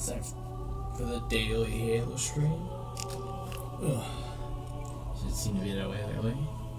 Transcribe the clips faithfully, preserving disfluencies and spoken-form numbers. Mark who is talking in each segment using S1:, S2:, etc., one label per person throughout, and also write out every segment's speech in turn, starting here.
S1: time for the daily Halo stream. Ugh. Should seem to be that way lately.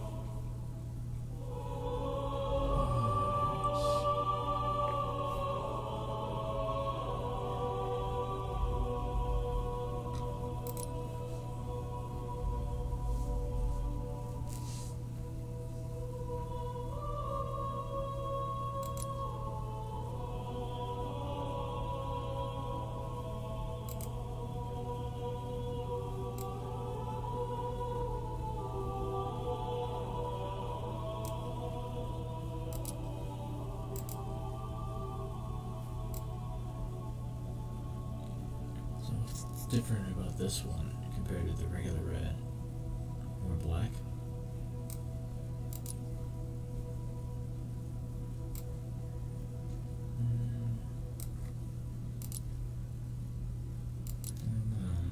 S1: Different about this one compared to the regular red? More black? Mm. I don't know.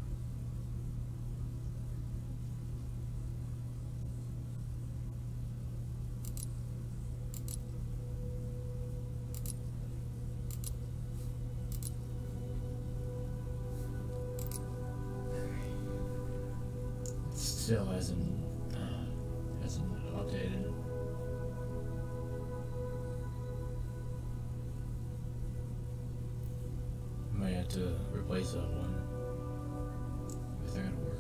S1: Still hasn't uh, hasn't updated. Might have to replace that one if they're gonna work.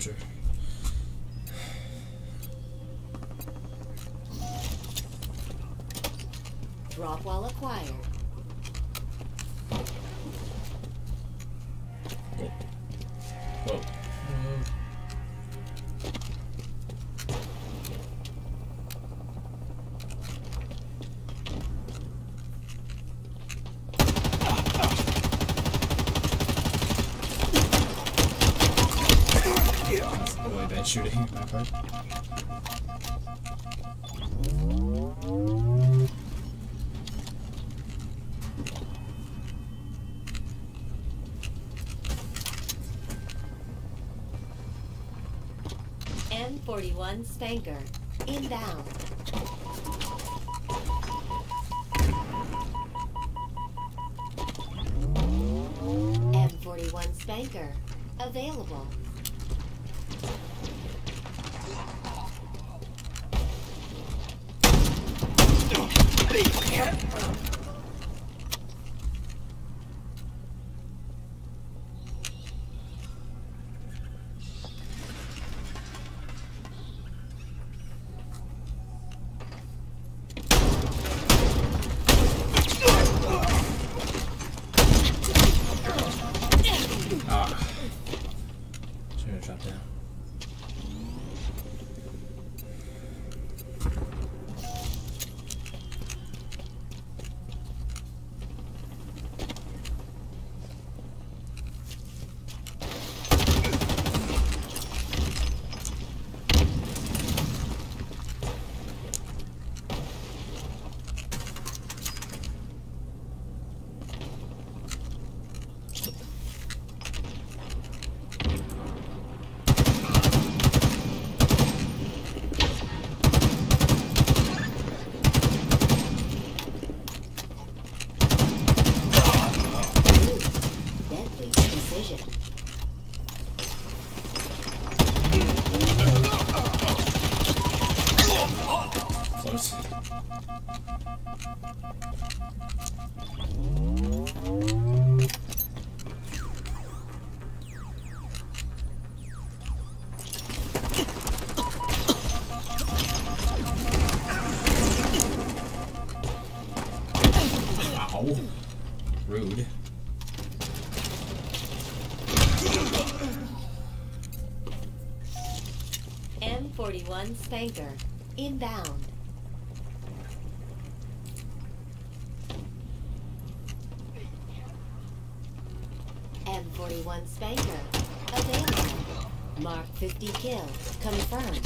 S1: Archer.
S2: Drop wall acquired.
S1: Whoa. Whoa. Really bad shooting on my part.
S2: M forty-one Spanker. Inbound. M forty-one Spanker. Available.
S1: Ah. Should have dropped down.
S2: Deadly precision.
S1: Close. Ow. Rude.
S2: M forty-one Spanker. Inbound. M forty-one Spanker. Available. Mark fifty kills. Confirmed.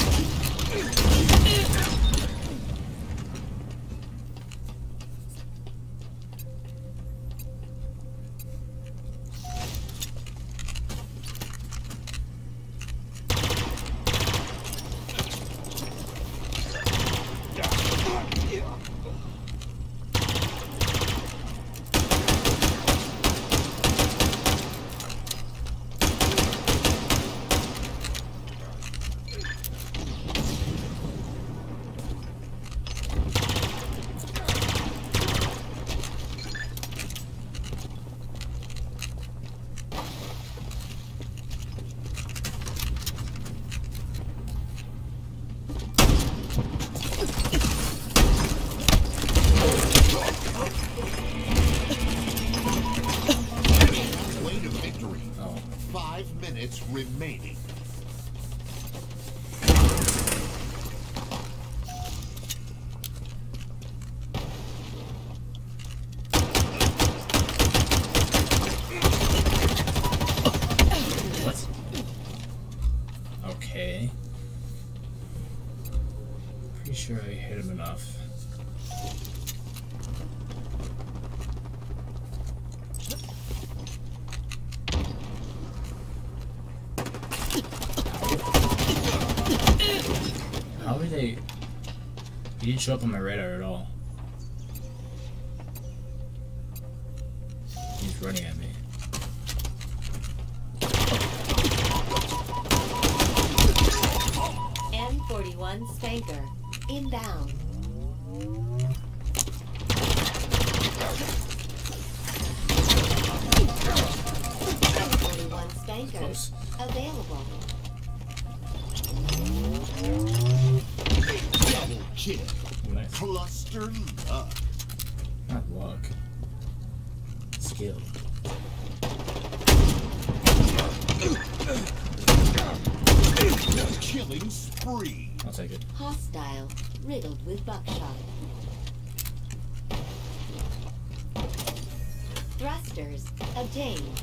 S3: Way to victory.
S1: Oh.
S3: Five minutes remaining.
S1: What? Okay. Pretty sure I hit him enough. How did they... He didn't show up on my radar at all. He's running at me.
S2: M forty-one Spanker. Inbound. M forty-one Spanker.
S1: Close.
S2: Available.
S3: kill.
S1: Nice.
S3: Cluster luck.
S1: Not luck. Skill.
S3: Killing spree.
S1: I'll take it.
S2: Hostile. Riddled with buckshot. Thrusters. Obtained.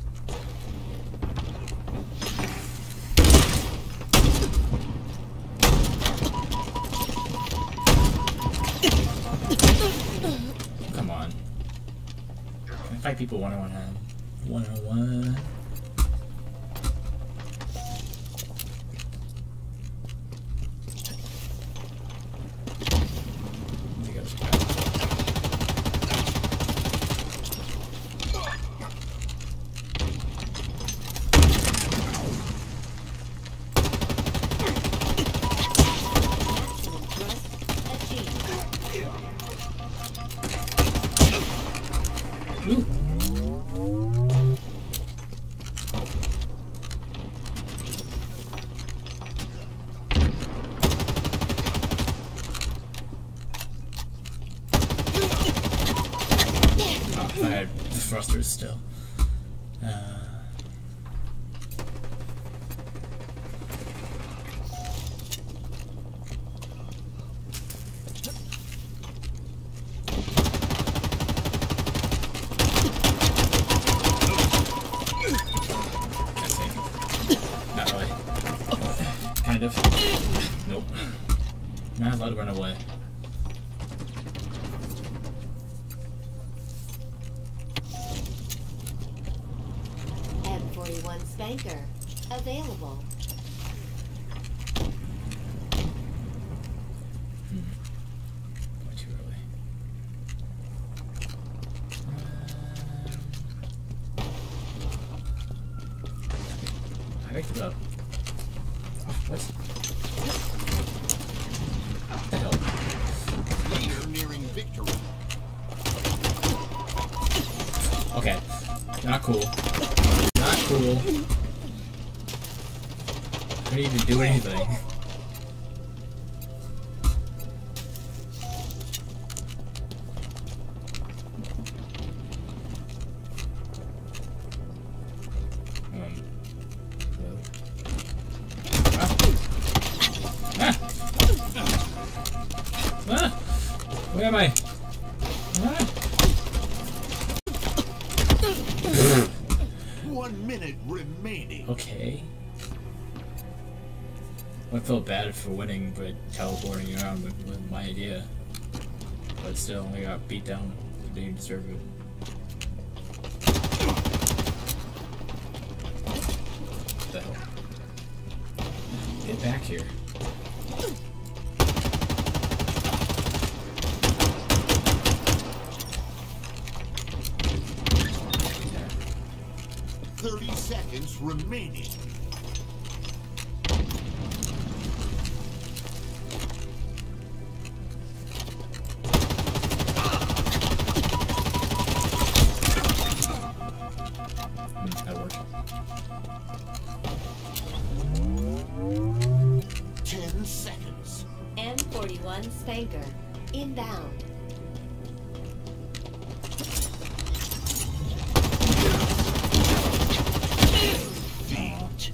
S1: Come on. I fight people one on one. One on one. I had the thrusters still. Uh, Not really. Kind of. Nope. Not allowed to run away.
S2: M forty-one Spanker. Available.
S1: Hmm. Way too early. Um, I picked it up. What? What the hell?
S3: Leader nearing victory.
S1: Okay. Not cool. Not cool. I didn't even do anything. Um. Hello? Ah. Ah. Ah. Where am I? Ah.
S3: One minute remaining.
S1: Okay. I felt bad for winning, but teleporting around was, was my idea. But still, I got beat down. Didn't even deserve it. What the hell? Get back here.
S3: Thirty seconds remaining.
S1: Hmm, that worked.
S3: Ten seconds.
S2: M forty-one Spanker. Inbound.
S3: Feet.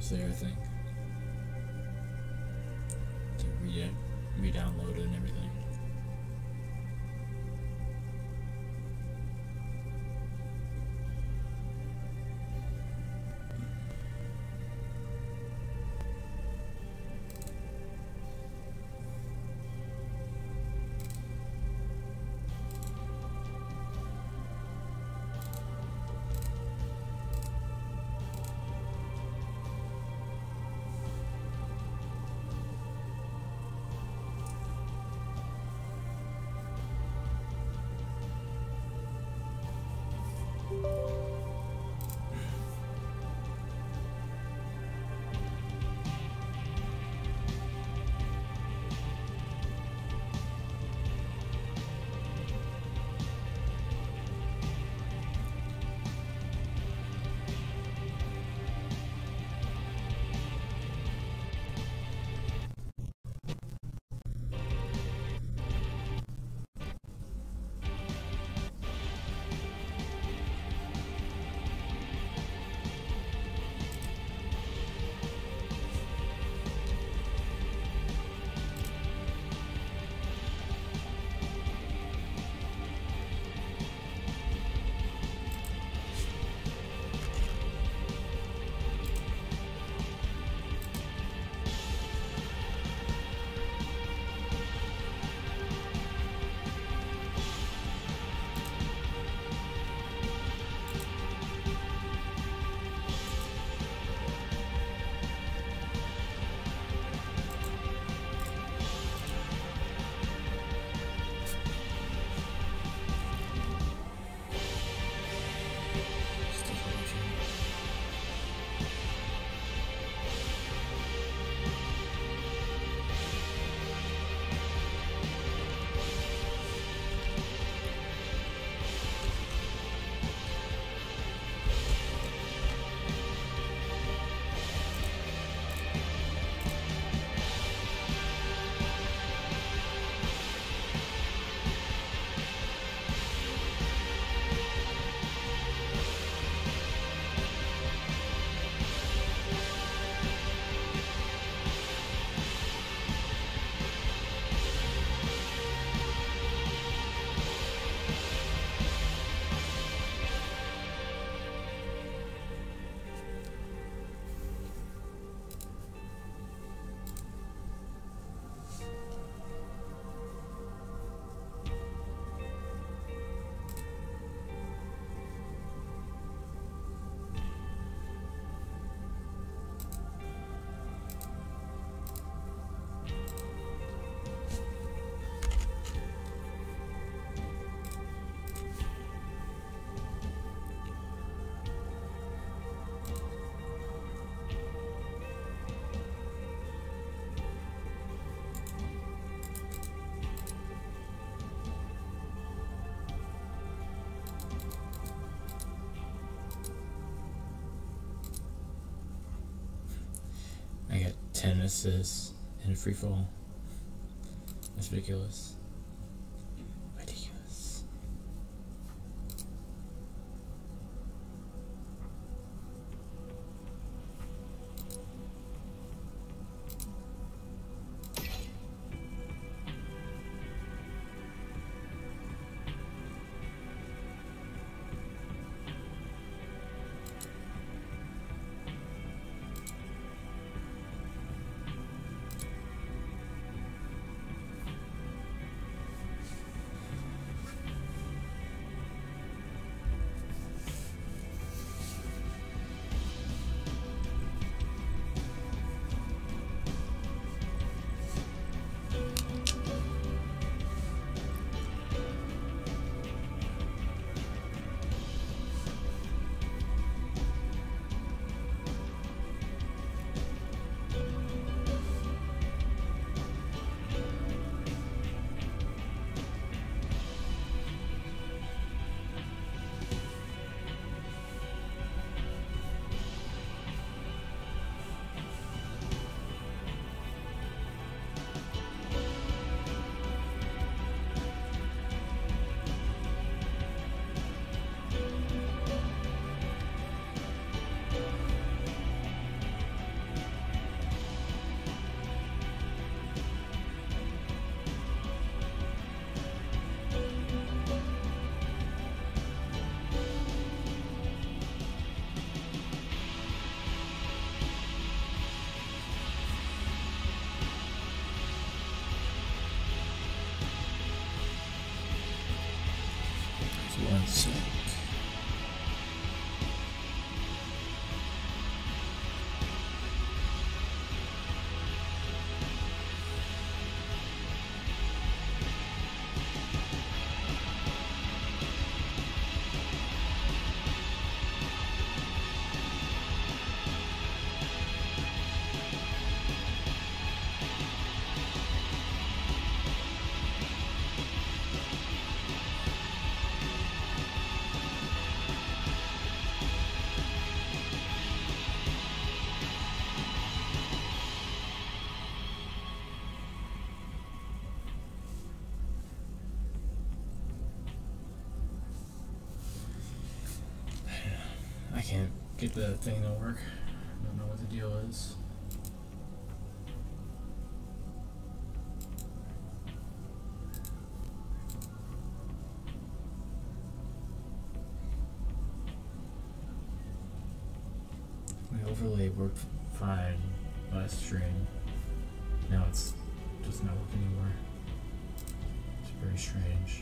S1: almost there, I think. To re re-download it and everything. I got ten assists in a free fall. That's ridiculous. Ridiculous. get the thing to work. I don't know what the deal is. My overlay worked fine last stream. Now it's does not work anymore. It's very strange.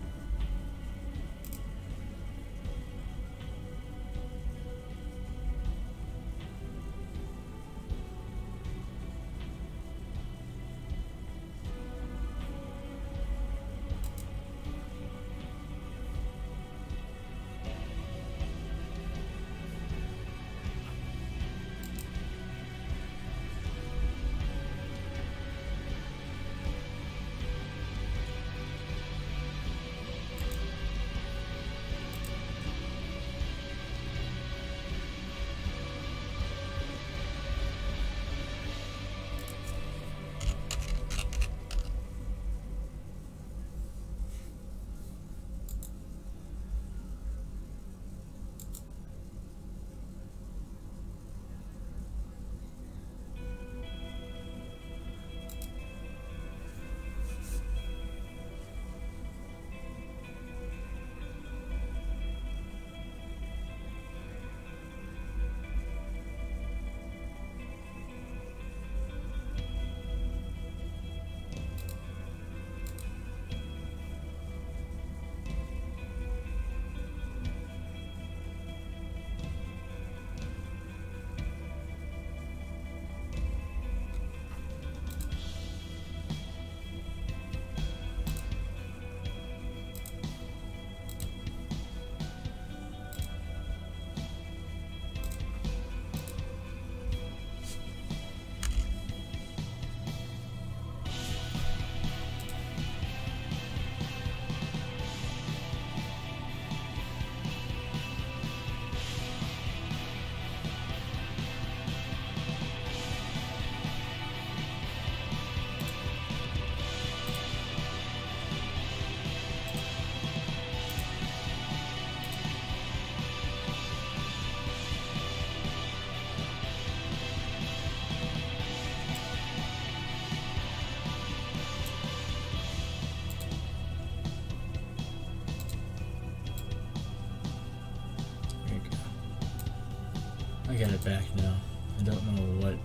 S1: I got it back now. I don't know what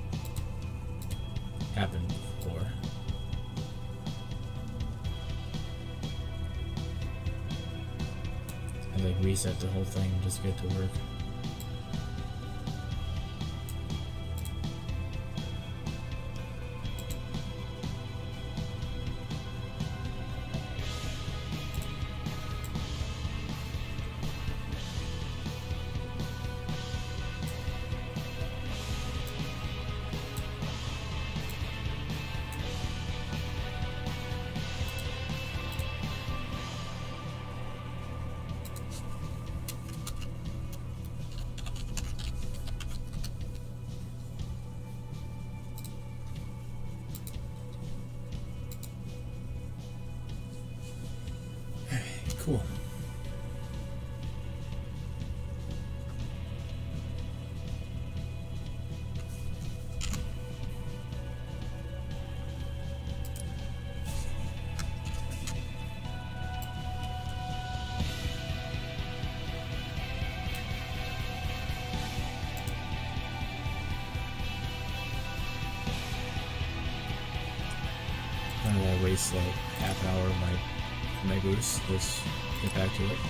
S1: happened before. I like reset the whole thing just to get to work. Cool. Why did I waste like half an hour of my my boost? Let's get back to it.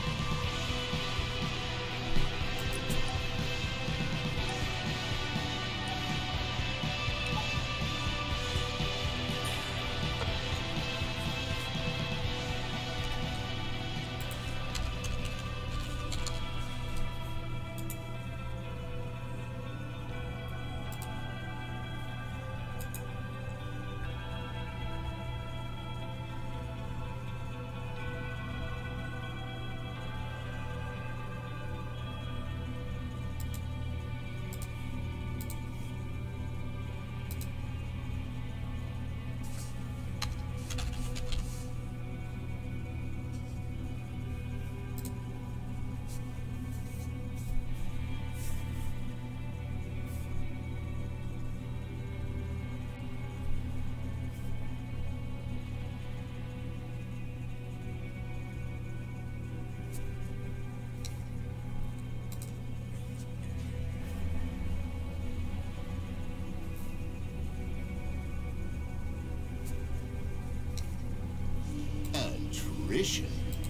S3: Attrition.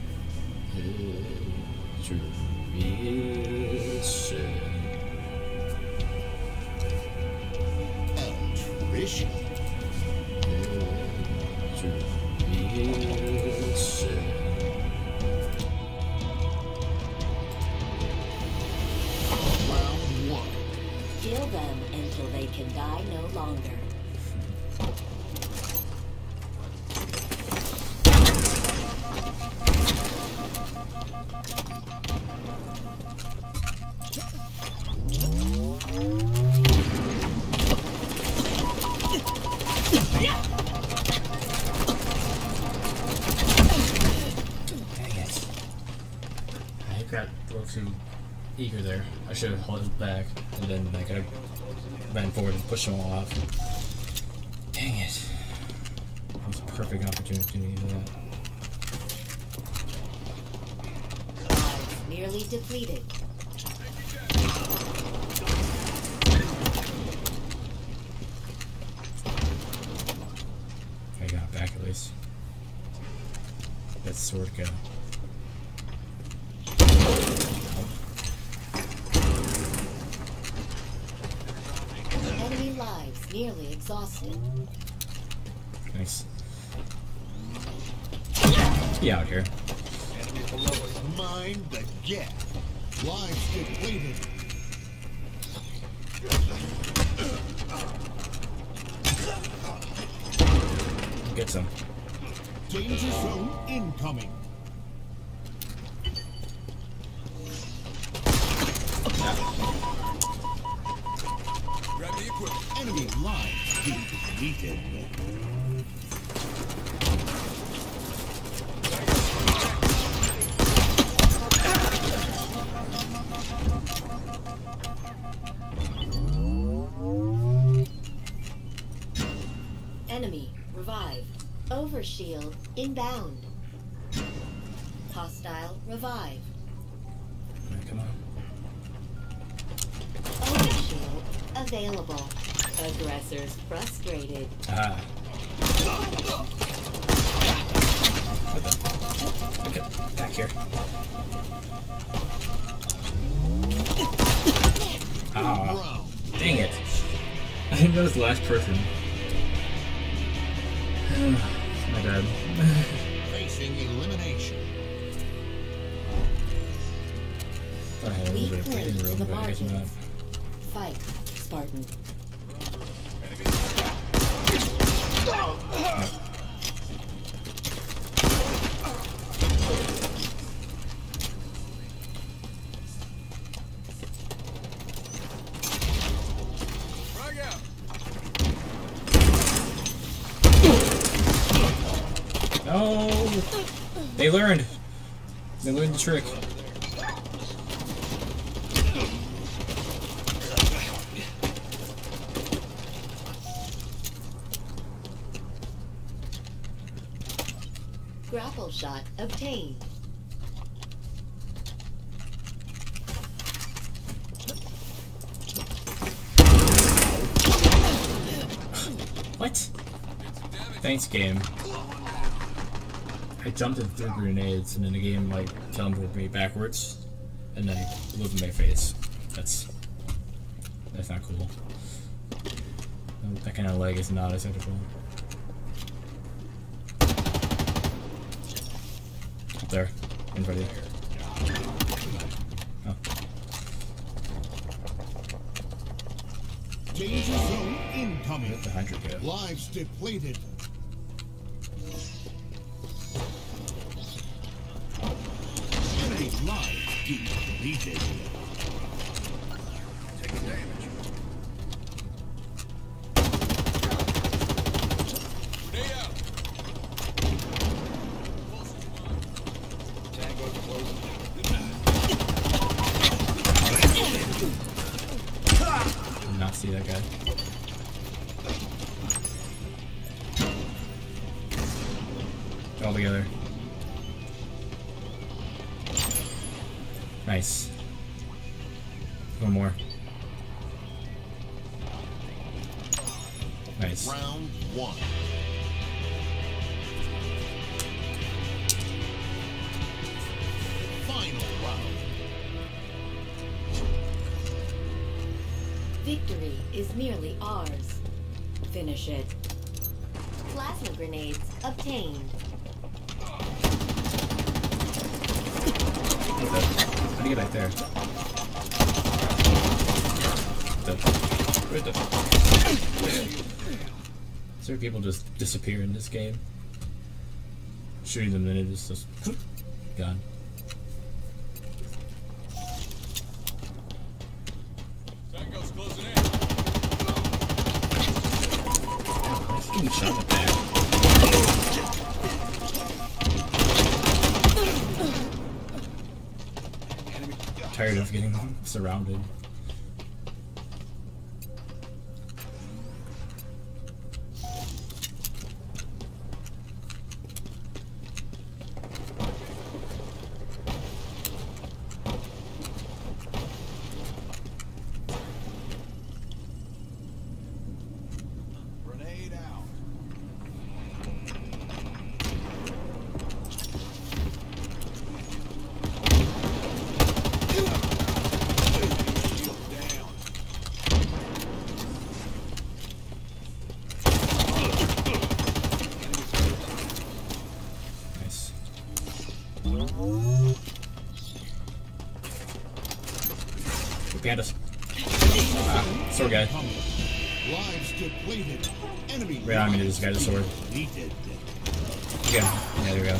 S3: Attrition. Round one.
S2: Kill them until they can die no longer.
S1: Got a little too eager there. I should have held it back, and then I could have ran forward and pushed them all off. Dang it. That was a perfect opportunity to do that.
S2: Lives nearly depleted.
S1: I got back at least. Let sword go.
S2: Enemy lives nearly exhausted.
S1: Nice. Be out here.
S3: Mind the gap. Lives depleted.
S1: Get some.
S3: Danger zone incoming. Enemy lives depleted.
S2: Enemy revived. Overshield inbound. Hostile revive.
S1: Alright, come on.
S2: Overshield available. Aggressors frustrated.
S1: Ah. What the? Okay, back here. Ah,
S3: Round.
S1: dang it. I think that was the last person. My bad.
S3: Facing elimination.
S1: I had a little bit of breathing room, but I guess not.
S2: Fight, Spartan.
S1: No! They learned! They learned the trick.
S2: Grapple shot obtained.
S1: What? Thanks, game. I jumped in through grenades, and then the game like teleported me backwards, and then it blew in my face. That's that's not cool. That kind of lag is not acceptable. Up there, in front of you. Oh.
S3: Danger zone incoming.
S1: Where'd the Hydra go?
S3: Lives depleted. Enemy lives depleted. Taking damage. Stay out. Tango closing.
S1: Did not see that guy. All together. Nice. One more. Nice.
S3: Round one.
S2: Victory is nearly ours. Finish it. Plasma grenades obtained.
S1: What the? How do you get back there? The, where the? Certain people just disappear in this game. Shooting them and it is just gone.
S3: Tango's closing in.
S1: Nice getting shot at that. Tired of getting surrounded.
S3: Grenade out. Shield down.
S1: Nice. Behind us. Ah, sword guy.
S3: Lives depleted. Enemy
S1: Right on me, this guy's a sword.
S3: deleted.
S1: Yeah, yeah, there we go.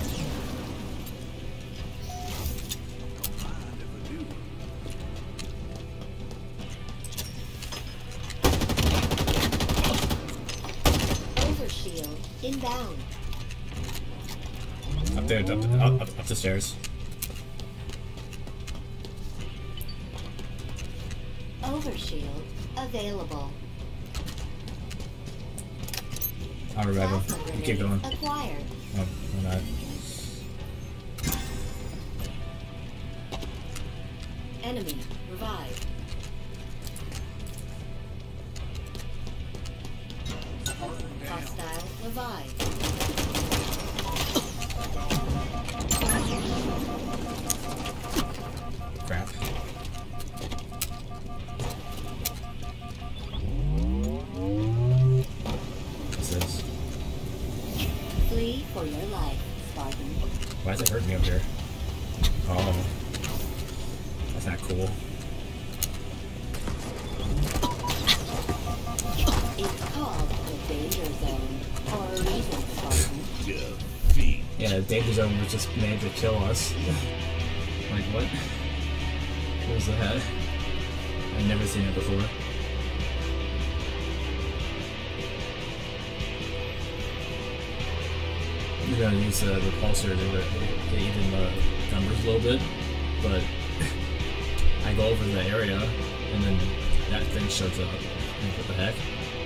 S2: Overshield inbound.
S1: Up there, up, up, up, up the stairs.
S2: Overshield available.
S1: I'll revive him.
S2: Plasma
S1: You keep going.
S2: grenade acquired.
S1: Oh, or not.
S2: Enemy revived. Hostile revived.
S1: Crap. What's this?
S2: Flee for your life, Spartan.
S1: Why is it hurting me up here? Oh. That's not cool.
S2: It's called the danger zone for a reason, Spartan.
S3: Defeat.
S1: Yeah, the danger zone was just made to kill us. Like, what? What was that? I've never seen it before. We're gonna use the repulsor to to even the numbers a little bit, but I go over the area and then that thing shows up. Like, what the heck?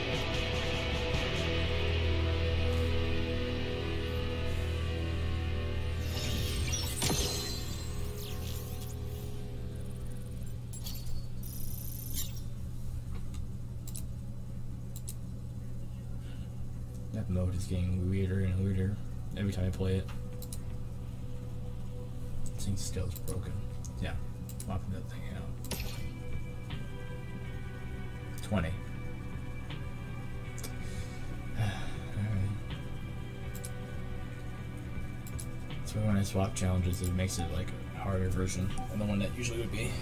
S1: That mode is getting weirder and weirder every time I play it. This thing still is broken. Yeah, swapping that thing out. twenty. Alright. So when I swap challenges, it makes it like a harder version than the one that usually would be.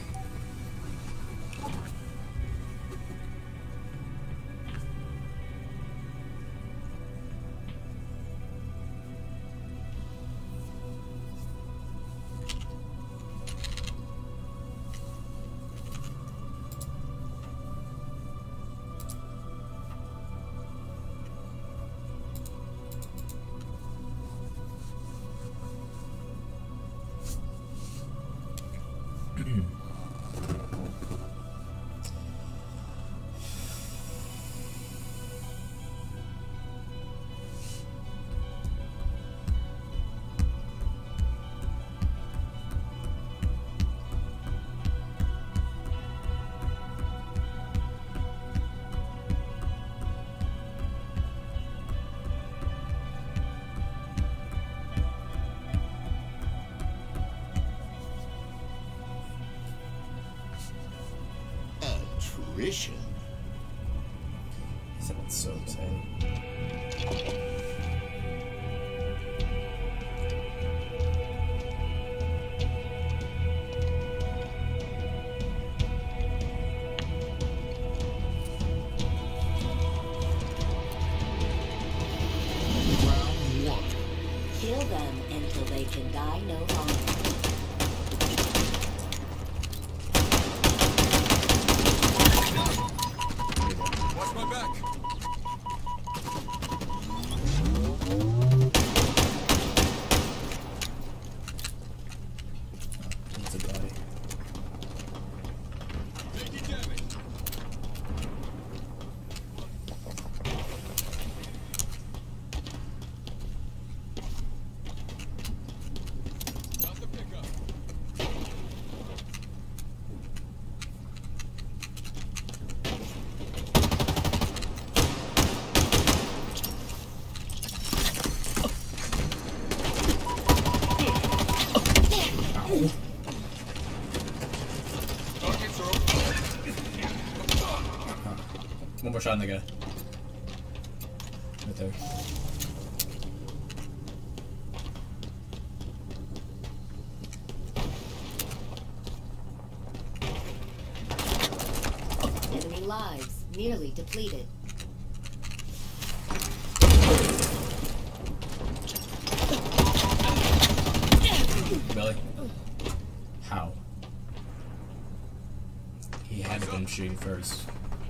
S3: Attrition.
S1: That's so exciting.
S3: Round one.
S2: Kill them until they can die no longer.
S3: Watch my back.
S1: That's a body.
S3: Taking damage. Got the pickup. Targets are
S1: One more shot on the guy. Right there.
S2: Enemy lives nearly depleted.
S1: Belly. How? He had been shooting first.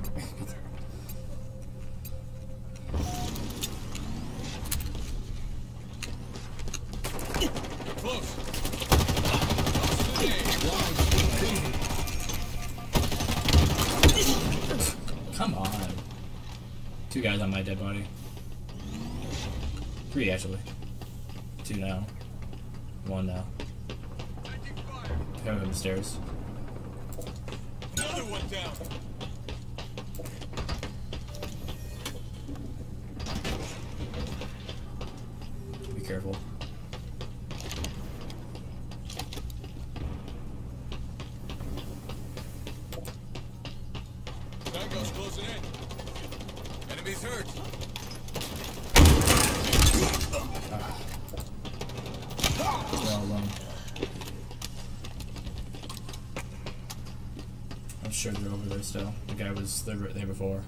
S3: close. Close to the aim.
S1: Come on. Two guys on my dead body. Three actually. Two now. One now.
S3: Taking fire.
S1: Coming up the stairs.
S3: Another one down.
S1: Be careful.
S3: Tango's closing in. Enemies hurt.
S1: Well alone. I'm sure they're over there still. The guy was there, there before.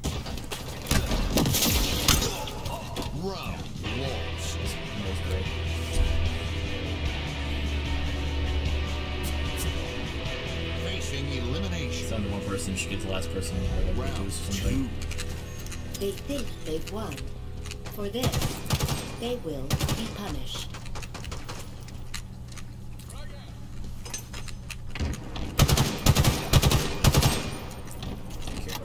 S3: Round lost.
S1: That was great.
S3: Facing elimination.
S1: It's only one person should get the last person or the
S3: Round
S1: reduce something.
S2: They think they've won. For this, they will be punished.
S1: Be careful.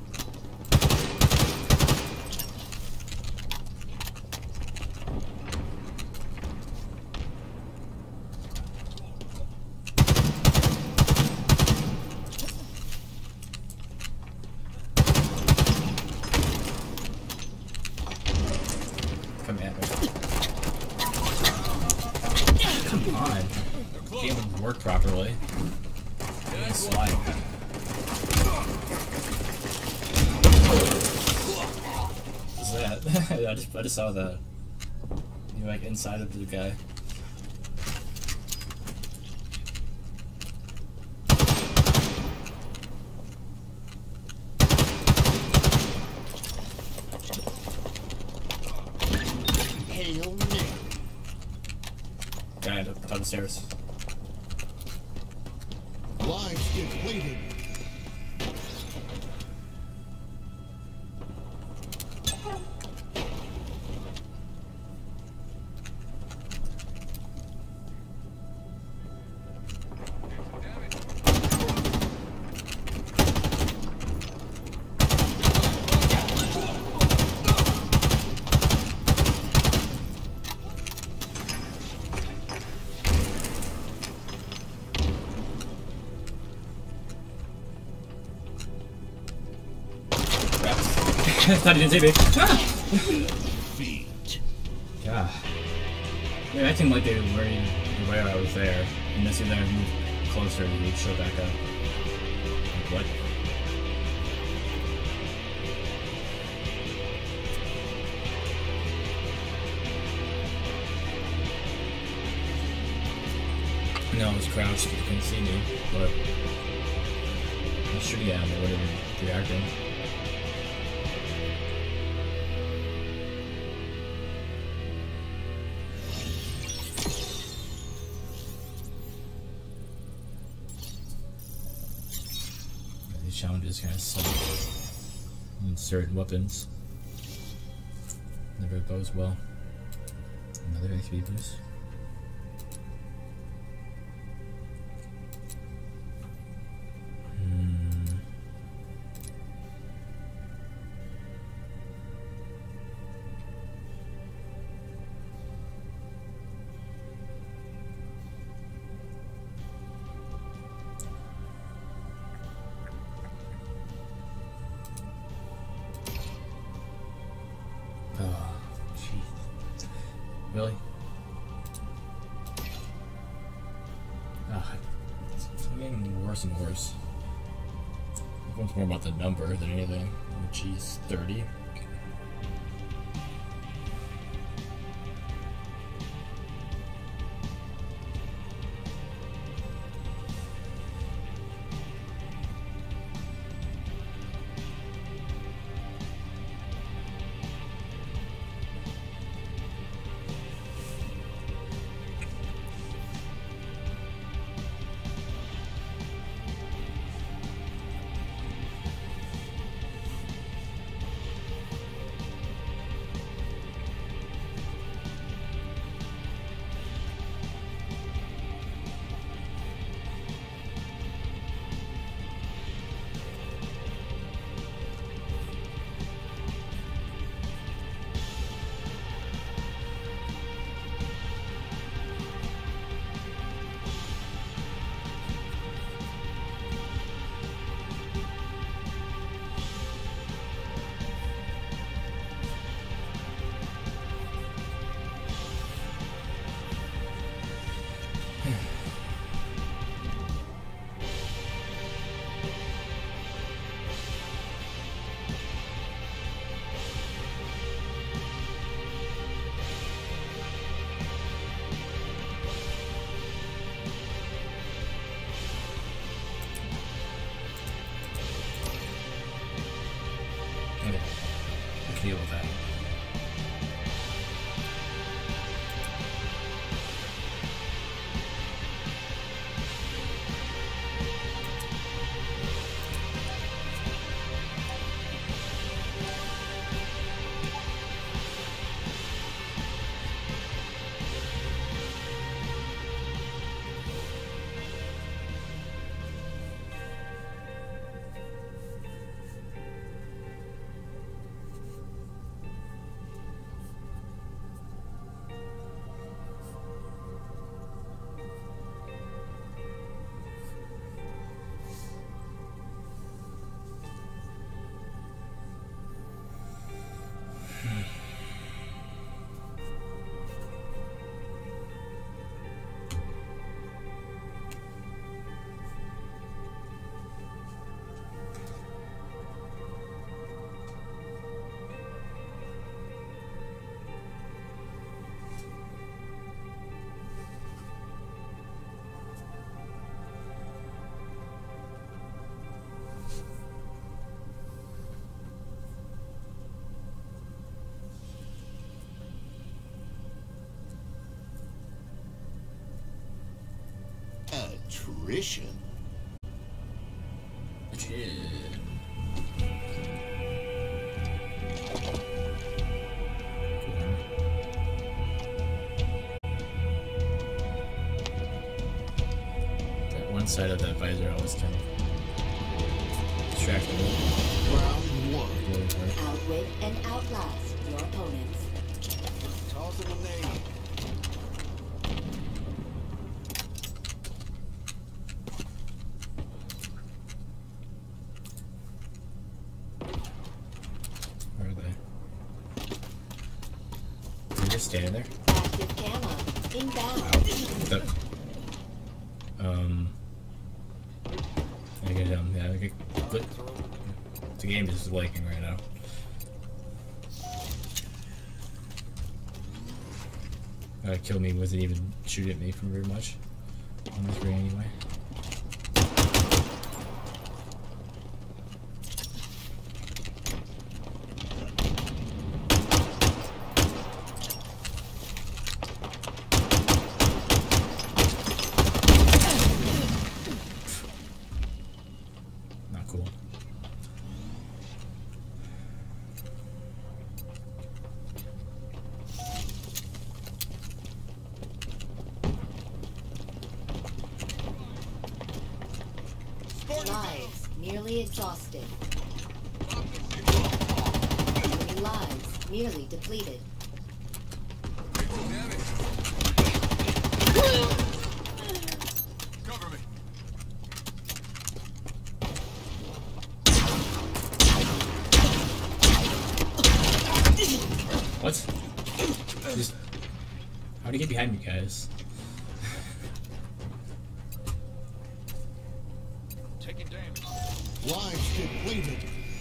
S1: Come at me. Come on. Game would work properly. Slide. What's that? I just I just saw that. You're like inside of the guy.
S3: Hail Mary.
S1: Guy up on the stairs.
S3: Lives depleted.
S1: I thought he didn't see me. Ah!
S3: Feet.
S1: Yeah. They're acting like they were worried where I was there. And as soon as I moved closer, he'd show back up. Like, what? I was crouched, you couldn't see me, but I was shooting at him or whatever, reacting. These challenges kind of suck. In certain weapons. Never goes well. Another H P boost. Oh, jeez. Really? Ah, it's getting worse and worse. It becomes more about the number than anything. Oh, jeez, thirty. Okay, I can deal with that.
S4: Attrition.
S1: That one side of that visor always kind of distracts me.
S4: Round one.
S1: Really hard.
S2: Outwit and outlast your opponents.
S4: Toss him a name.
S1: Where are they? They're just standing there.
S2: Active camo. Inbound.
S1: The, um. I get um. Yeah. I get, but the game is just lagging right now. Uh, kill me wasn't even shooting at me from very much. I'm three anyway. Not cool.
S2: Lives nearly exhausted. Enemy lives nearly depleted.
S3: Cover me.
S1: What? Just, how'd he get behind me, guys?
S3: Taking damage.
S4: Lives depleted.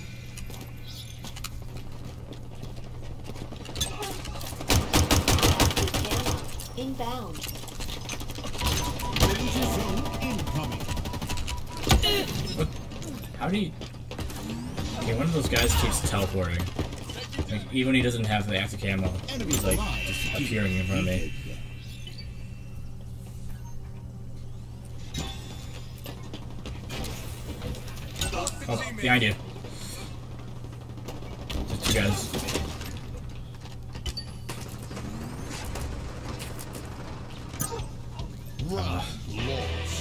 S2: Inbound.
S4: Danger zone incoming.
S1: What? How do you... Okay, one of those guys keeps teleporting. Like, even when he doesn't have the active camo, he's like just appearing in front of me. Oh, behind you. Just two guys.
S4: Round lost.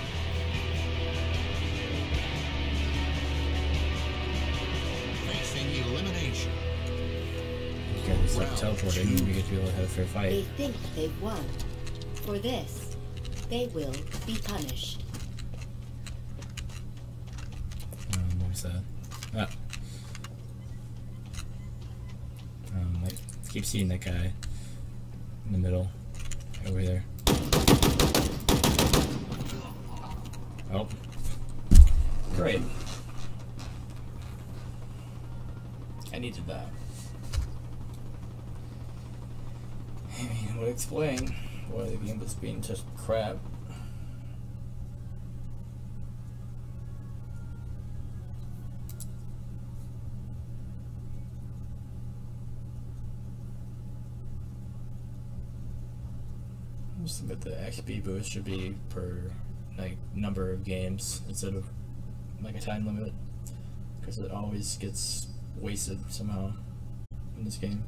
S4: Facing elimination.
S1: You guys stop teleporting and we get to be able to have a fair
S2: They
S1: fight.
S2: think they've won. For this, they will be punished.
S1: Um, what was that? Ah. Um, I keep seeing that guy in the middle, over there. Oh. Great. I needed that. I mean, it would explain why the game was being such crap. But the X P boost should be per like number of games instead of like a time limit, because it always gets wasted somehow in this game.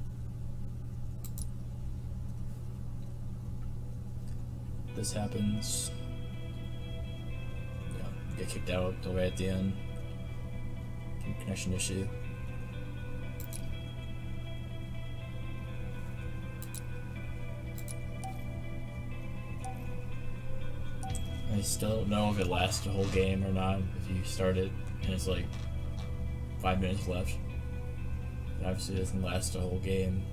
S1: This happens. Yeah, you get kicked out the way at the end. Connection issue. I still don't know if it lasts the whole game or not. If you start it and it's like five minutes left, it obviously doesn't last the whole game.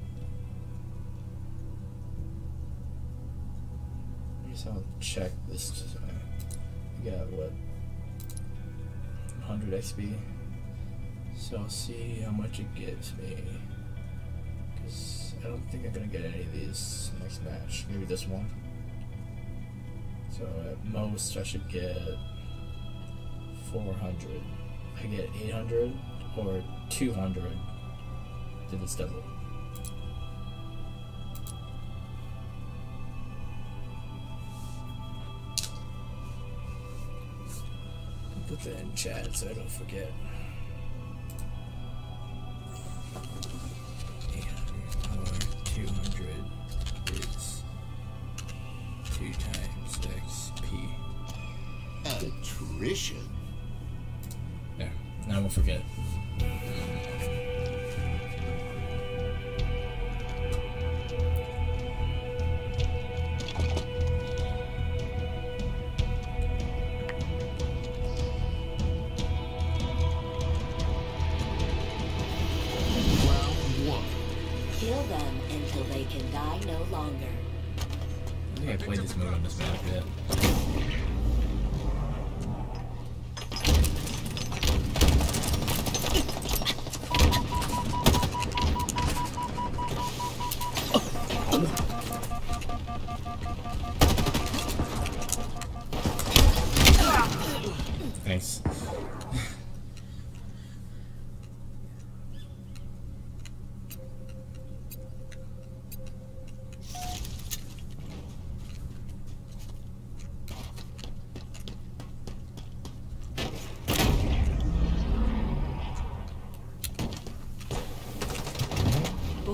S1: I guess I'll check this. Time. We got what? one hundred X P. So I'll see how much it gives me. Because I don't think I'm gonna get any of these next match. Maybe this one. So at most I should get four hundred. I get eight hundred or two hundred if it's double. I'll put that in chat so I don't forget. eight hundred or two hundred is two times X P.
S4: Attrition.
S1: There, now I won't forget.
S4: Round one.
S2: Kill them until they can die no longer.
S1: I think I played this move on this map yet.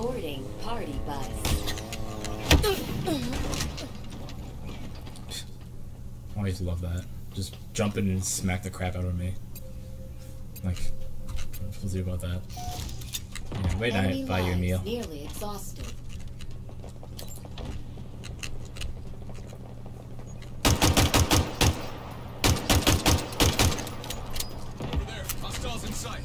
S2: Boarding party bus.
S1: I always love that. Just jump in and smack the crap out of me. Like, what am I supposed to do about that? Yeah, wait, I buy you a meal.
S2: Nearly exhausted.
S3: Over there. Hostiles in sight.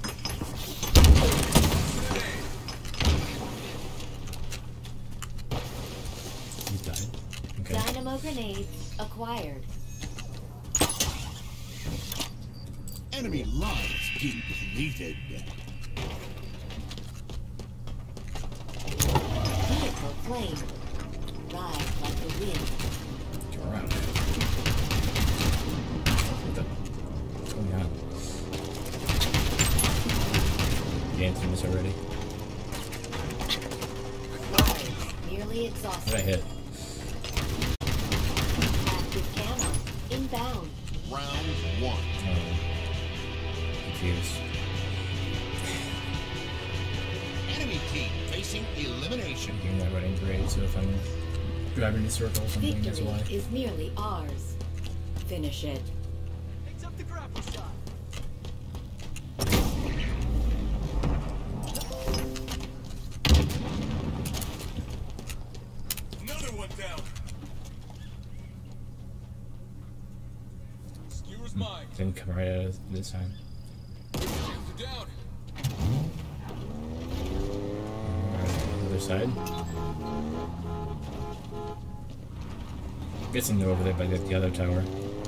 S1: You died. Okay.
S2: Dynamo grenades acquired.
S4: Enemy lives depleted.
S2: Vehicle flame. Ride like the wind.
S1: Get around. What the? What's going on? You answered this already.
S2: Lives nearly
S1: What
S2: exhausted.
S1: did I hit?
S2: Active camo. Inbound.
S4: Round one.
S1: Oh. Confused.
S4: Enemy team facing elimination.
S1: You're not running great, so if I'm driving in circles or something, that's
S2: Victory
S1: why.
S2: is nearly ours. Finish it.
S5: Picks up the grapple shot.
S3: Another one down. Skewer's mine.
S1: Didn't come right at us this time.
S3: Shields are down.
S1: Alright, other side. I'm guessing they're over there by the, the other tower.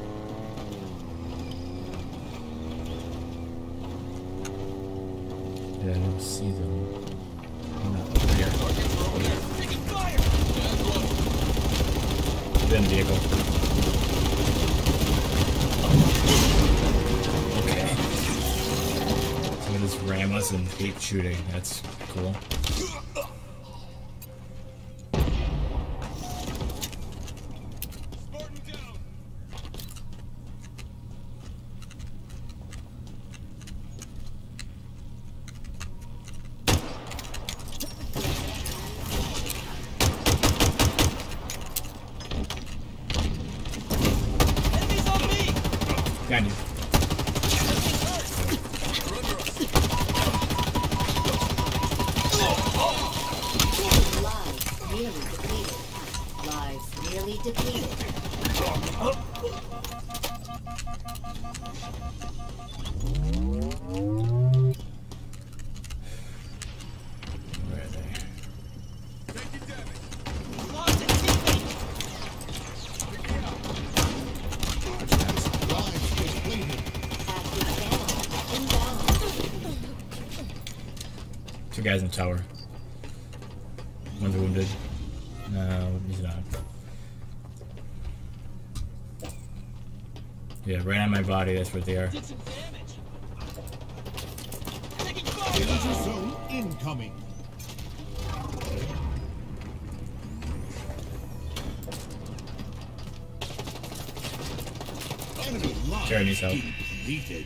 S1: Yeah, I don't see them. I'm not over here.
S3: Over there.
S5: Taking fire!
S3: That's one.
S1: Then vehicle. Okay. So they just ram us and keep shooting. That's cool.
S3: Spartan down.
S5: Enemies on me!
S1: Behind you.
S3: They're under us.
S2: Lives nearly depleted. Lives nearly depleted.
S1: Where are they?
S3: Taking damage.
S5: Lost it, teammate!
S4: Lives depleted.
S2: Active camo. Inbound.
S1: Two guys in the tower. One's wounded. No, he's not. Yeah, right on my body, that's what they are.
S5: Did some damage. Taking fire!
S4: Danger zone incoming. Enemy
S1: Jared needs
S4: lives
S1: help.
S4: depleted.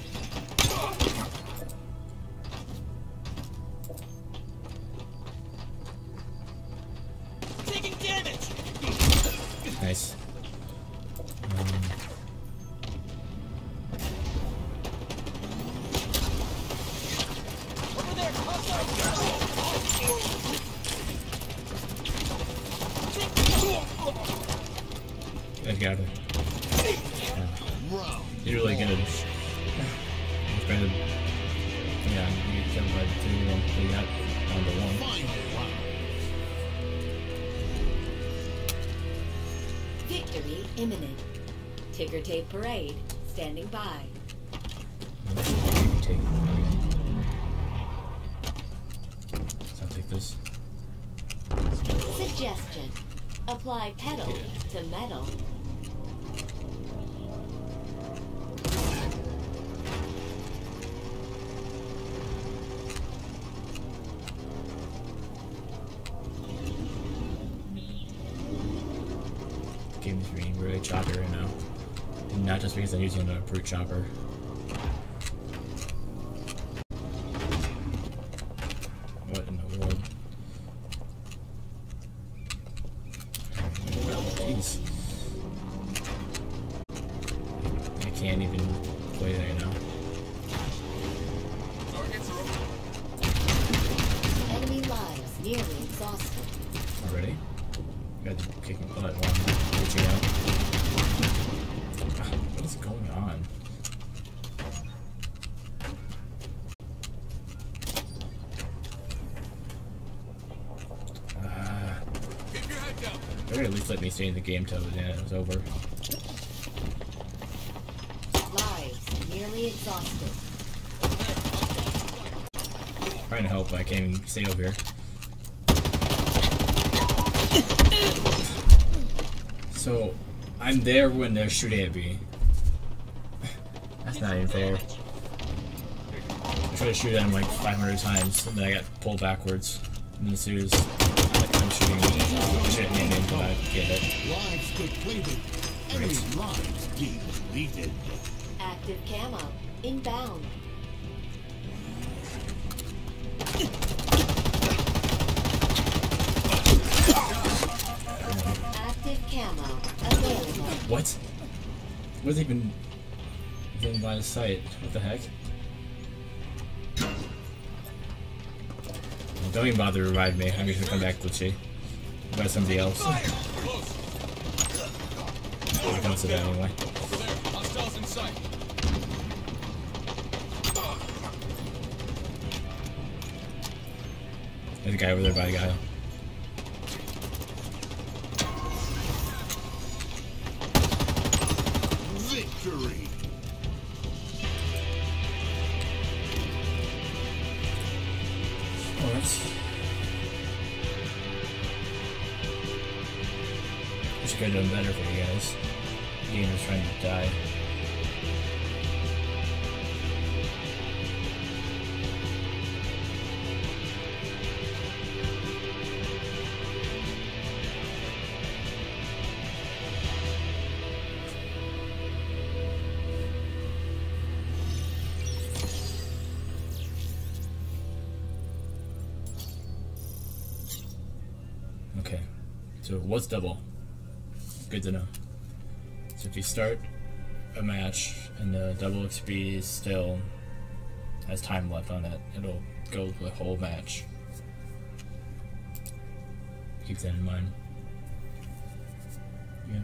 S5: Taking damage!
S1: Nice. Um,
S5: Over there! Hostile!
S1: I got it.
S4: Round
S1: You're really good. Kind of, yeah, you get killed by the two of them. So you got down to one.
S4: final round.
S2: Victory imminent. Ticker tape parade. Standing by.
S1: Take. So I'll take this.
S2: Suggestion. Apply pedal to metal.
S1: Game's being really choppy right now. And not just because I'm using a brute chopper. What in the world?
S2: exhausted.
S1: Already? You guys are kicking butt while I'm reaching out. Ah, what is going on? Ah.
S3: Keep your head down.
S1: They would at least let me stay in the game till the end it was over.
S2: Lives nearly exhausted.
S1: Trying to help, but I can't even stay over here. So, I'm there when they're shooting at me. That's not even fair. I tried to shoot at him like five hundred times, and then I got pulled backwards. And then as soon as like, I'm shooting, shoot at me and then come back and get it.
S4: Lives depleted. Enemy lives depleted.
S2: Active camo inbound. Active camo available.
S1: What? What's even even by the sight? What the heck? Well, don't even bother to revive me. I'm just gonna come back glitchy. By somebody else.
S3: Close.
S1: It comes to that anyway.
S3: Over there. Hostiles in sight.
S1: There's a guy over there by the guy.
S4: Victory.
S1: Oh, that's... Wish I could have done better for you guys. The game is trying to die. Okay, so what's double? Good to know. So if you start a match and the double X P still has time left on it, it'll go the whole match. Keep that in mind. Yeah.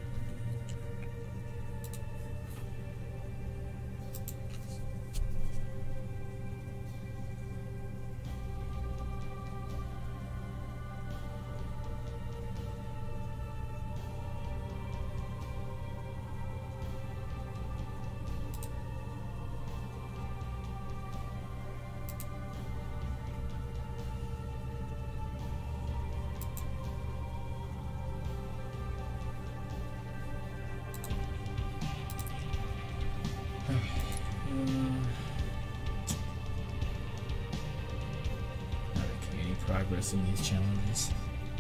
S1: Progress in these challenges.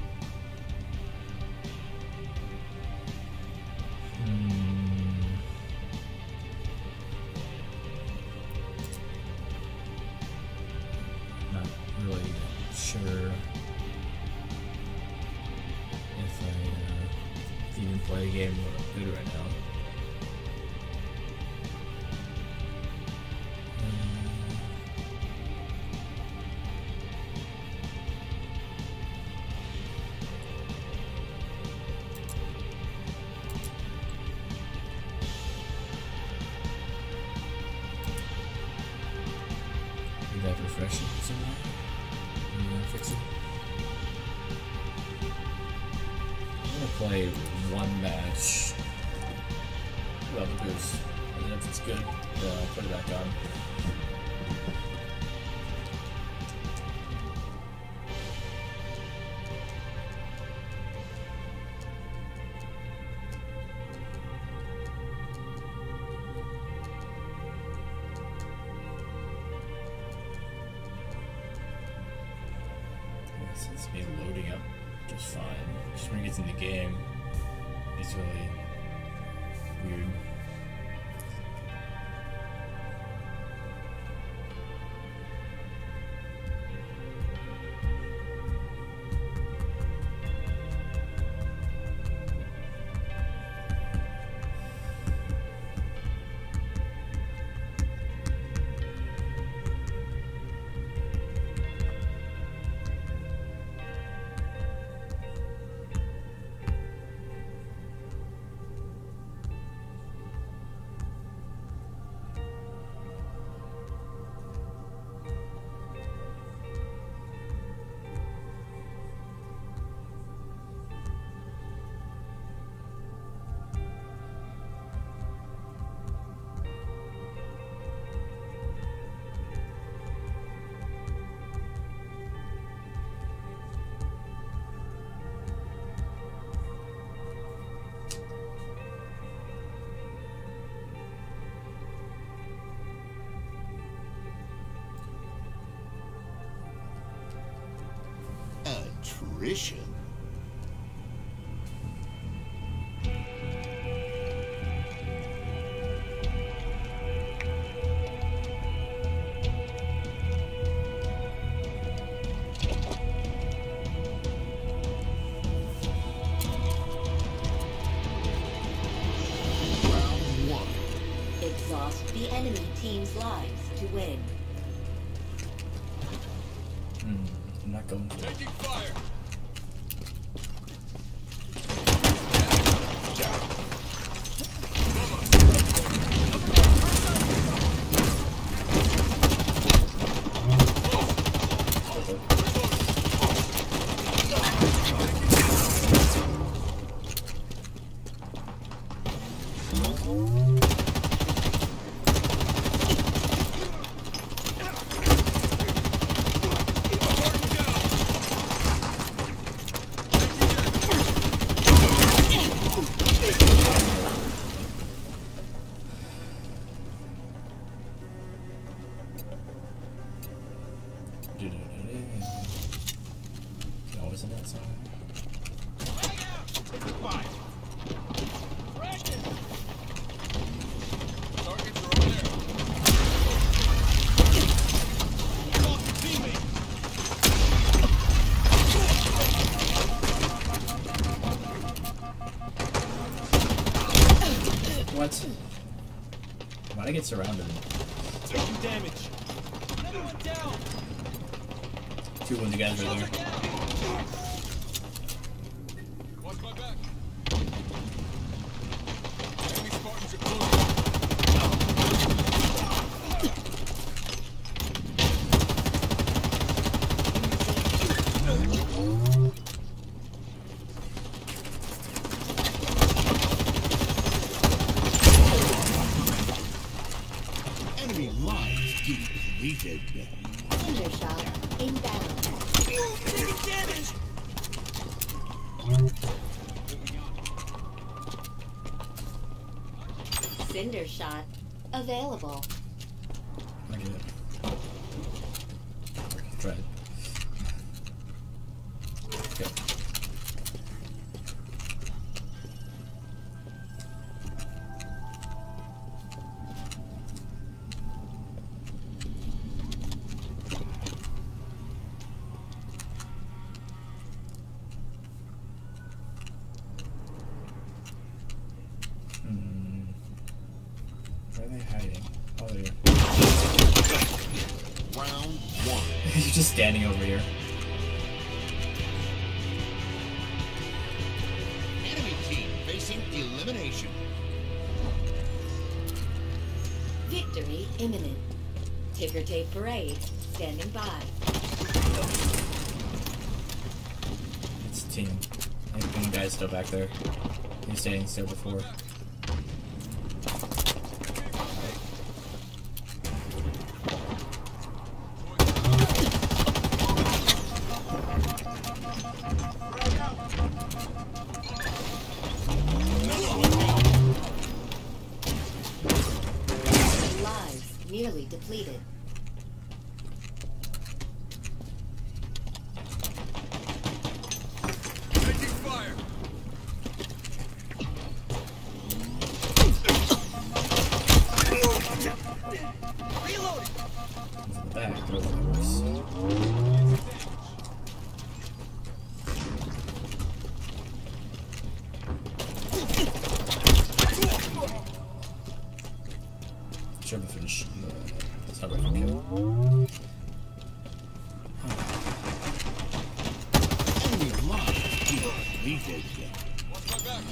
S1: Hmm. Not really sure if I uh, even play a game good right now. That refresh it somewhere? Yeah, fix it. I'm gonna play one match without the boost, and then if it's good, then I'll put it back on. It's me loading up just fine. Just when it gets in the game, it's really weird.
S4: Apparition. Round one.
S2: Exhaust the enemy team's lives to win.
S1: Hmm, I'm not going for it.
S3: Taking fire.
S1: No, isn't that song?
S3: Targets are over there.
S1: What? Why'd I get surrounded?
S5: Taking damage. Another one down.
S1: Two wounded guys right there.
S3: Watch my back. Enemy Spartans are close.
S4: Enemy lives depleted.
S2: Cinder shot inbound.
S5: Taking damage.
S2: Cinder shot available.
S1: I get it. Try it. Okay. Hmm. Where are they hiding? Oh, they're here.
S4: Round one.
S1: He's just standing over here.
S4: Enemy team facing elimination.
S2: Victory imminent. Ticker tape parade standing by.
S1: It's a team. I think one guy's still back there. He was standing still before.
S2: Lives nearly depleted.
S3: Taking fire.
S5: Reloading.
S1: He's in the back. They're looking worse. Should have finished the subway from kill.
S4: Enemy lives depleted.
S3: Watch my back.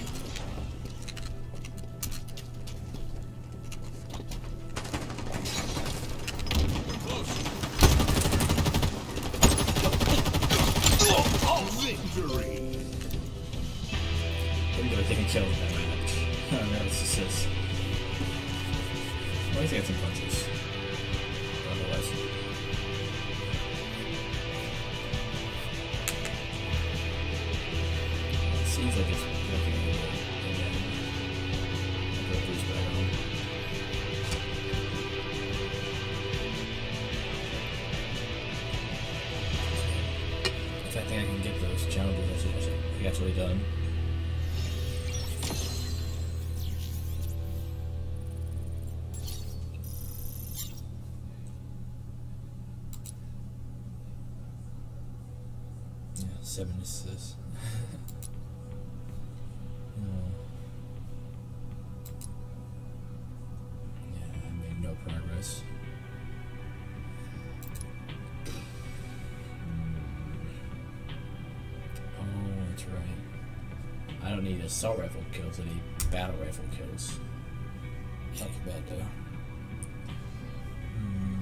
S3: Close.
S4: Victory.
S1: Didn't do a thing to kill in that match. That was assist. At least I got some punches. Otherwise. It seems like it's looking a little bit. And then I'll go boost back on. What's that thing think I can get those challenges actually, actually done. Yeah, seven assists. Hmm. Yeah, I made no progress. Right. I don't need assault rifle kills, I need battle rifle kills. Not too bad though. Hmm.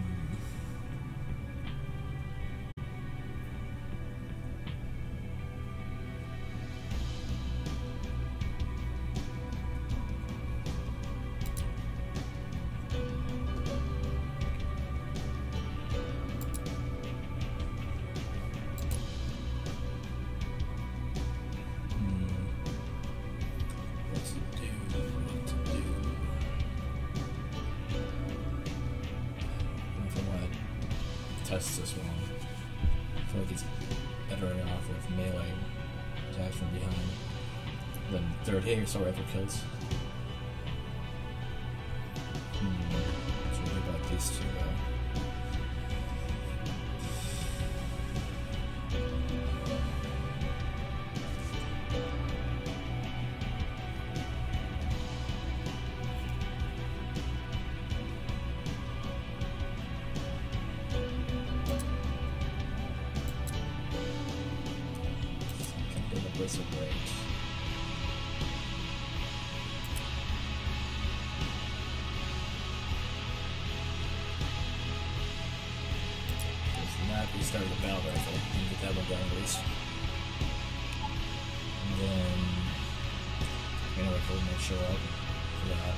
S1: Test this one. I feel like he's better off with melee attacks from behind than third hit assault rifle kills. Hmm. So what about these two though? Blizzard Rage. Let's not restart the battle rifle and get that one done at least. And then I'm gonna wait for them to show up for that.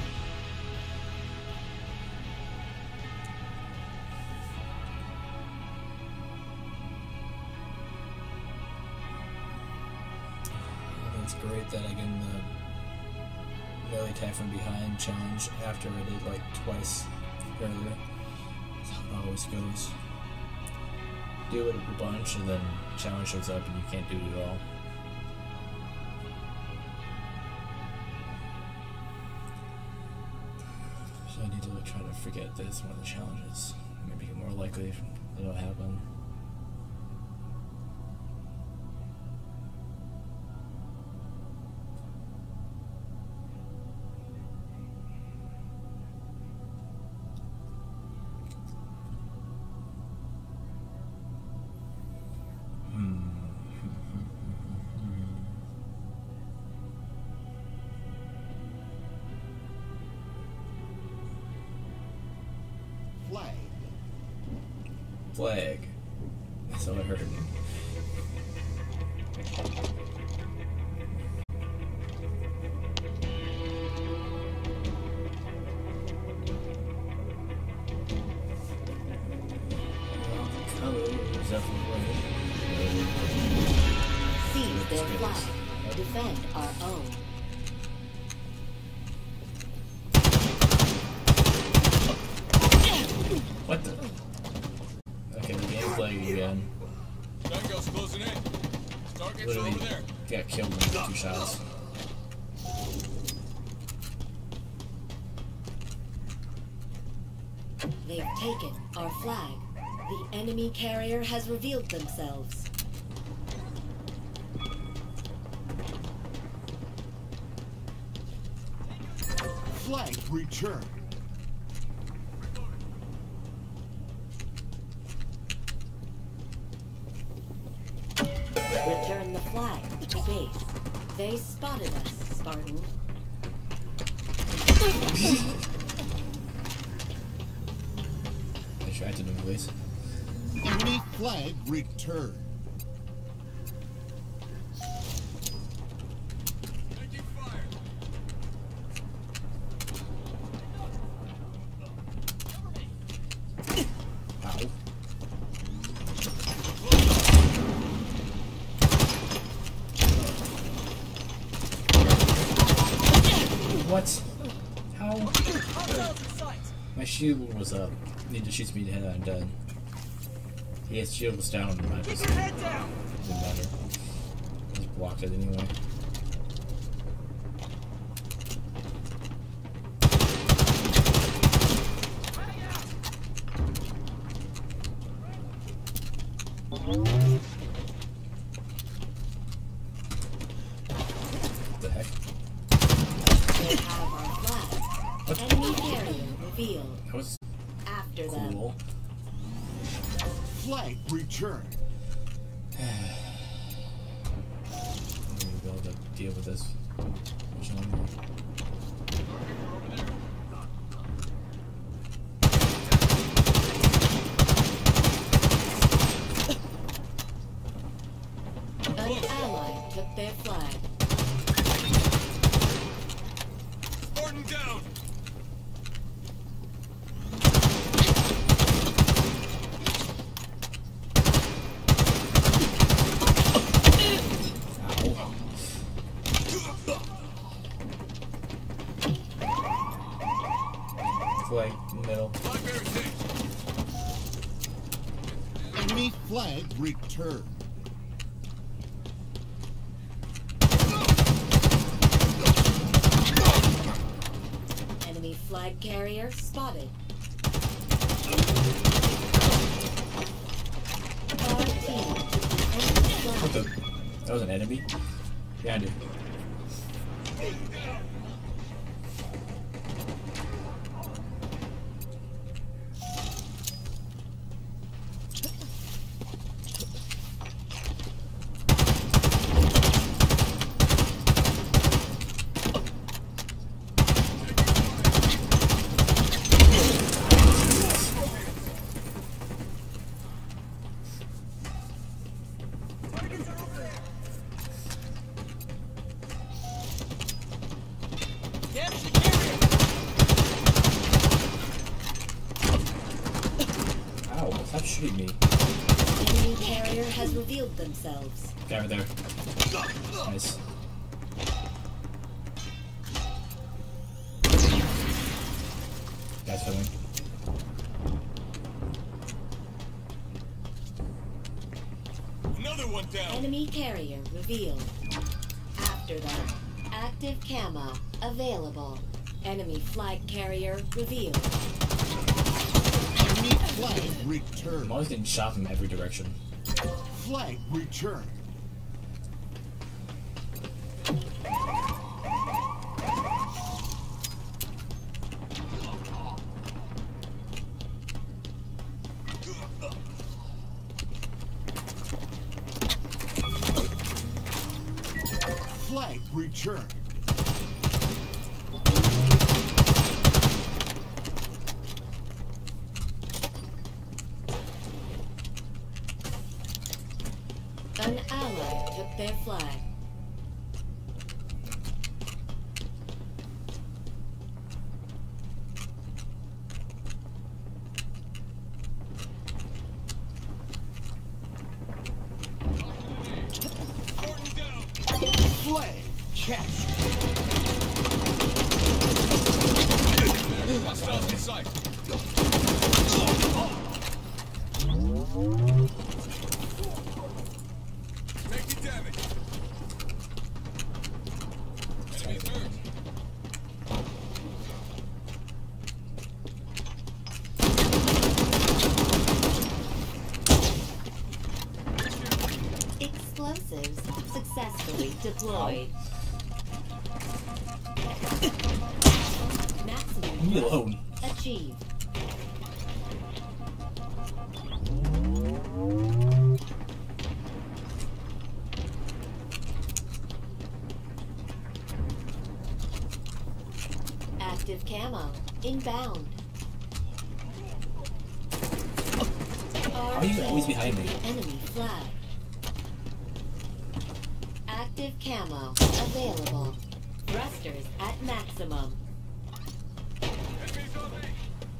S1: It's great that I get the melee attack from behind challenge after I did like twice earlier. That's how it always goes. Do it a bunch and then challenge shows up and you can't do it at all. So I need to like, try to forget that it's one of the challenges. Maybe more likely it'll happen.
S4: Flag.
S1: Flag. That's all I heard. Colors everywhere.
S2: Seize their flag. Defend our own.
S1: What the? Okay, the game's lagging again.
S3: Tango's closing in. Targets
S1: Literally
S3: over there.
S1: got killed in two shots.
S2: They've taken our flag. The enemy carrier has revealed themselves.
S4: Flag return.
S2: Return the flag to base. They spotted us, Spartan.
S1: I tried to do this.
S4: Enemy flag return.
S3: Taking fire.
S1: Ow. What? How? My shield was up. Need to shoot me in the head. I'm dead. He has shield was down. I just
S5: Head down!
S1: didn't matter. Just blocked it anyway. What the heck?
S2: They have our flag. Enemy carrier revealed.
S1: That was
S2: After them.
S1: cool.
S4: Flag returned.
S1: I'm gonna be able to deal with this. Which one?
S2: An ally took their flag.
S3: Spartan down!
S1: Flag middle.
S3: Flag bearers hit!
S4: Enemy flag returned.
S2: Enemy flag carrier spotted. Our team took the enemy
S1: What
S2: flag.
S1: the? That was an enemy? Yeah, I do.
S5: Damage the carrier!
S1: Ow, stop shooting me.
S2: Enemy carrier has revealed themselves.
S1: Guy right there. Nice. Guy's filming.
S3: Another one down!
S2: Enemy carrier revealed. After them. Active camo available. Enemy flag carrier revealed.
S4: Enemy flag
S1: I'm
S4: returned.
S1: always getting shot from every direction.
S4: Flag returned. Flag returned.
S2: An ally took their flag.
S3: Spartan down!
S4: Flag captured.
S3: Hostiles in sight! Taking damage! Enemies hurt!
S2: Explosives successfully deployed. Maximum
S1: Leave me alone.
S2: achieved. Active camo inbound.
S1: Why are you always behind me?
S2: Enemy flag. Active camo available. Thrusters at maximum.
S3: Enemies on me!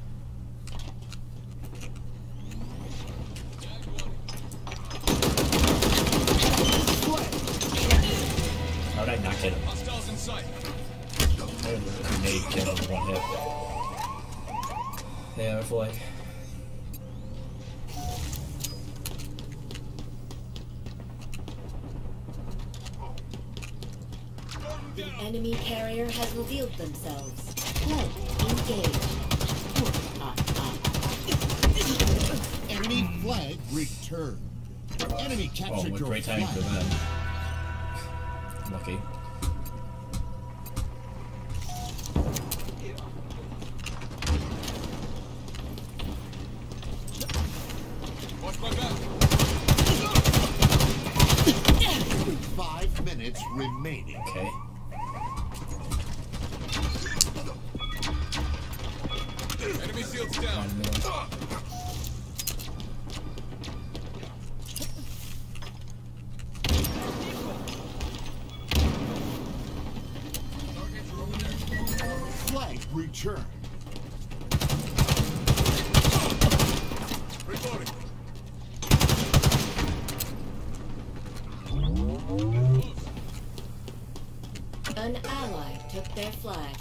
S1: How did I not get him?
S3: Hostiles in sight!
S1: I had a grenade kill him in one hit. Yeah, I feel like.
S2: The enemy carrier has revealed themselves. Flight engaged. Uh, uh.
S4: Enemy flag returned. Enemy
S1: Oh,
S4: captured
S1: what
S4: your
S1: great timing for
S4: flag.
S1: them. Lucky.
S3: Watch my back.
S4: Five minutes remaining.
S1: Okay.
S3: Enemy shields down.
S1: One more.
S4: Flag returned.
S3: Reloading.
S2: An ally took their flag.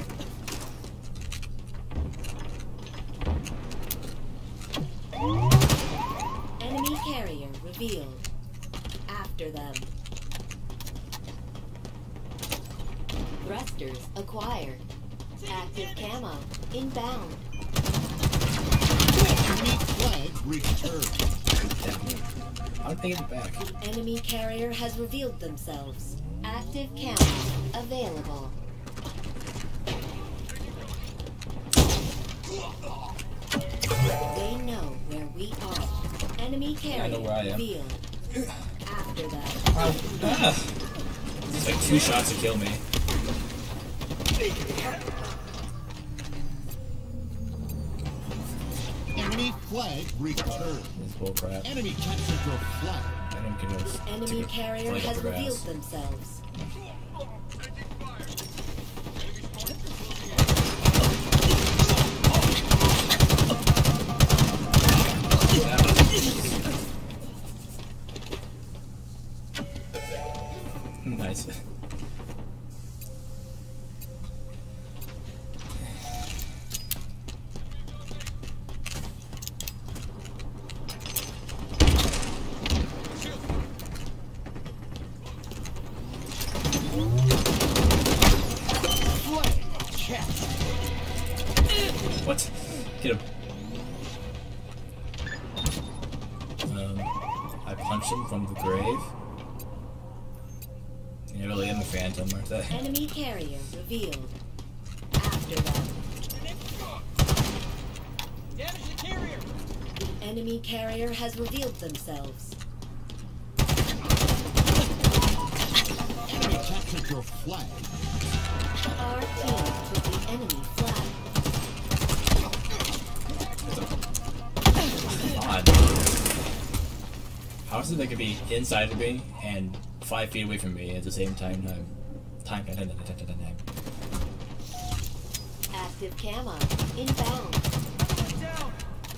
S2: Enemy carrier revealed. After them. Thrusters acquired. Active camo inbound.
S4: Enemy flag returned.
S1: I'll take it back.
S2: The enemy carrier has revealed themselves. Active camo available. They know where we are. Enemy carrier
S1: I know where I am.
S2: revealed. After that,
S1: Ow. Ah. It's like two shots to kill me.
S4: Enemy flag returned.
S1: This bullcrap.
S4: Enemy captured your flag.
S1: Enemy can just
S2: enemy
S1: take a
S2: carrier
S1: flight up
S2: has
S1: the grass.
S2: revealed themselves.
S1: Nice.
S4: Flag captured.
S1: What? Get him. Um, I punched him from the grave. You really am a phantom, aren't I?
S2: Enemy carrier revealed. After them,
S5: Damage the carrier!
S2: the enemy carrier has revealed themselves.
S4: Enemy captured your flag.
S2: Our team took the enemy flag.
S1: Odd. How is it they could be inside of me and five feet away from me at the same time? Time, time, time, time, time, time, time.
S2: Active camo inbound.
S5: Down!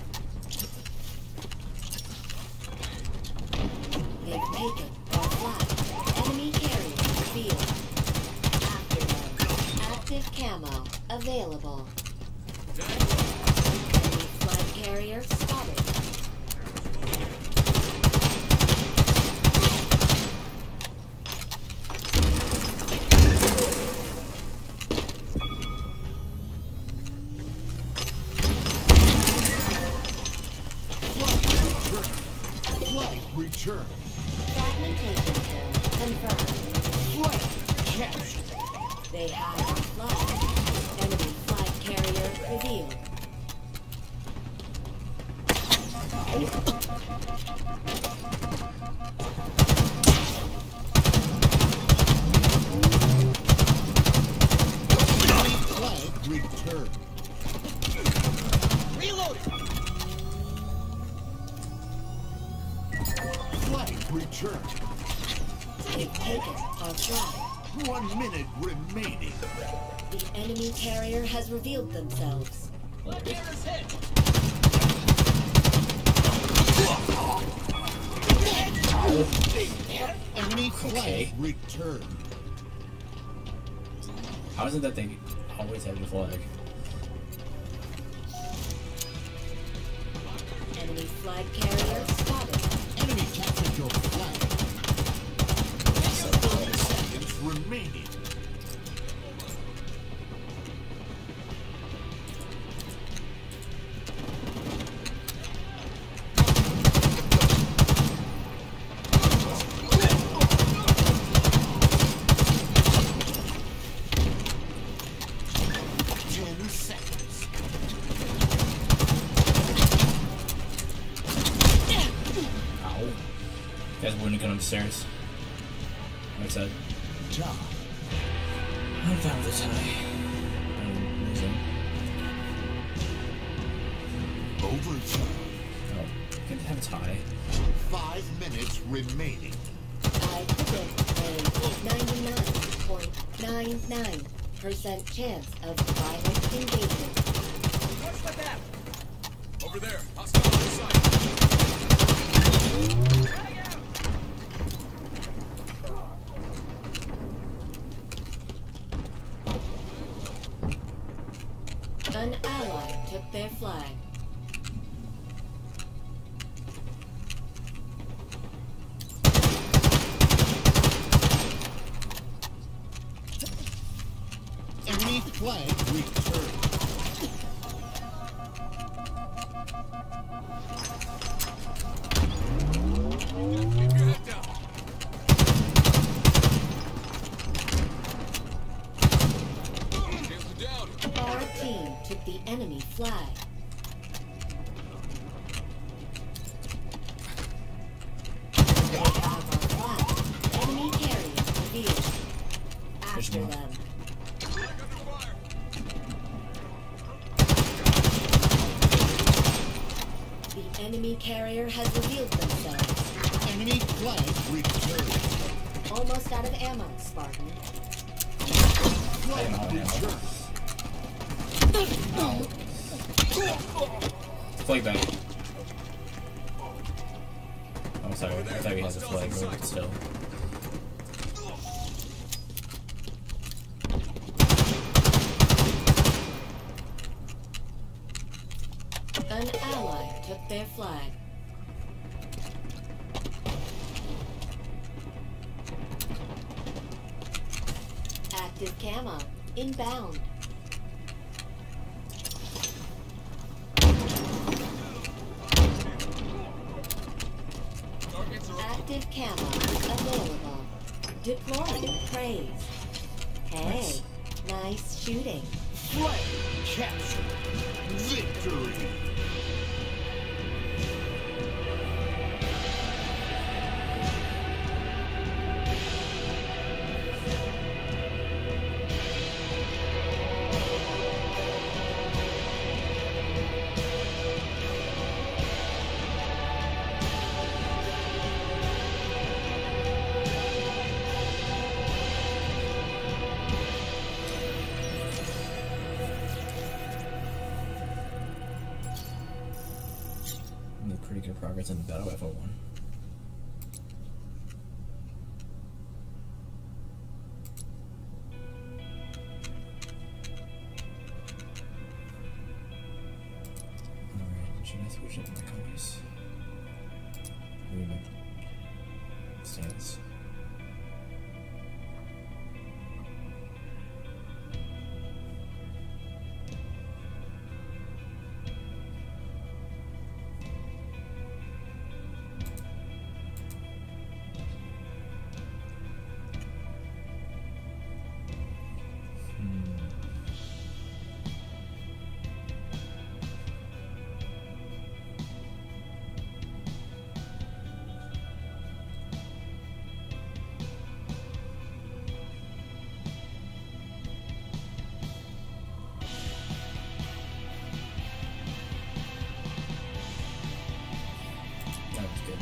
S2: They've taken our flag. Enemy carrier revealed. After them, active camo available. Enemy flag carrier spotted.
S4: Flag returned.
S2: Fragmentation kill confirmed.
S4: Flag captured.
S2: They have our flag. Enemy flag carrier revealed.
S4: Enemy flag returned.
S5: Reloading!
S4: Flag returned.
S2: They've taken our flag.
S4: One minute remaining.
S2: The enemy carrier has revealed themselves.
S5: Carrier's hit!
S4: Enemy flag
S1: Okay.
S4: returned.
S1: How is it that they always have the flag?
S2: Enemy flag carrier spotted.
S4: Enemy captured your flag. Seconds remaining.
S1: Guys wouldn't come upstairs. Like I said.
S4: Tie.
S1: I'm fine with the tie. I'm losing.
S4: Overtime.
S1: Oh, can have a tie.
S4: Five minutes remaining.
S2: I predict a ninety-nine point nine nine percent chance of violent engagement.
S5: What's the gap?
S3: Over there. Hostile on the side.
S2: An ally took their flag.
S4: Enemy flag returned.
S3: Keep your head down. Shields are down.
S2: Our team took the enemy flag. They have our flag. Enemy carrier revealed. After
S1: them off.
S2: them.
S3: Flag under fire.
S2: The enemy carrier has revealed themselves.
S4: Enemy flag returned.
S2: Almost out of ammo, Spartan.
S4: Flag returned.
S1: Flag back. Oh, sorry. I thought he has a flag, but still.
S2: An ally took their flag. Active camo inbound.
S3: Targets are up.
S2: Active camo available. Deploying praise. Hey, nice shooting.
S4: Flag captured. Victory.
S1: Made pretty good progress in the battle F O one. Alright, should I switch up my colors? Maybe my stance. That was good.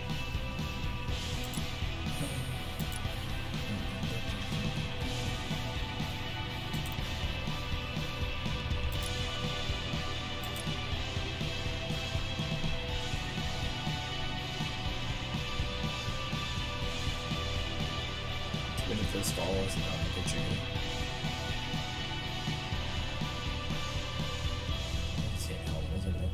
S1: Good if this ball wasn't on the picture. Let's see how wasn't it?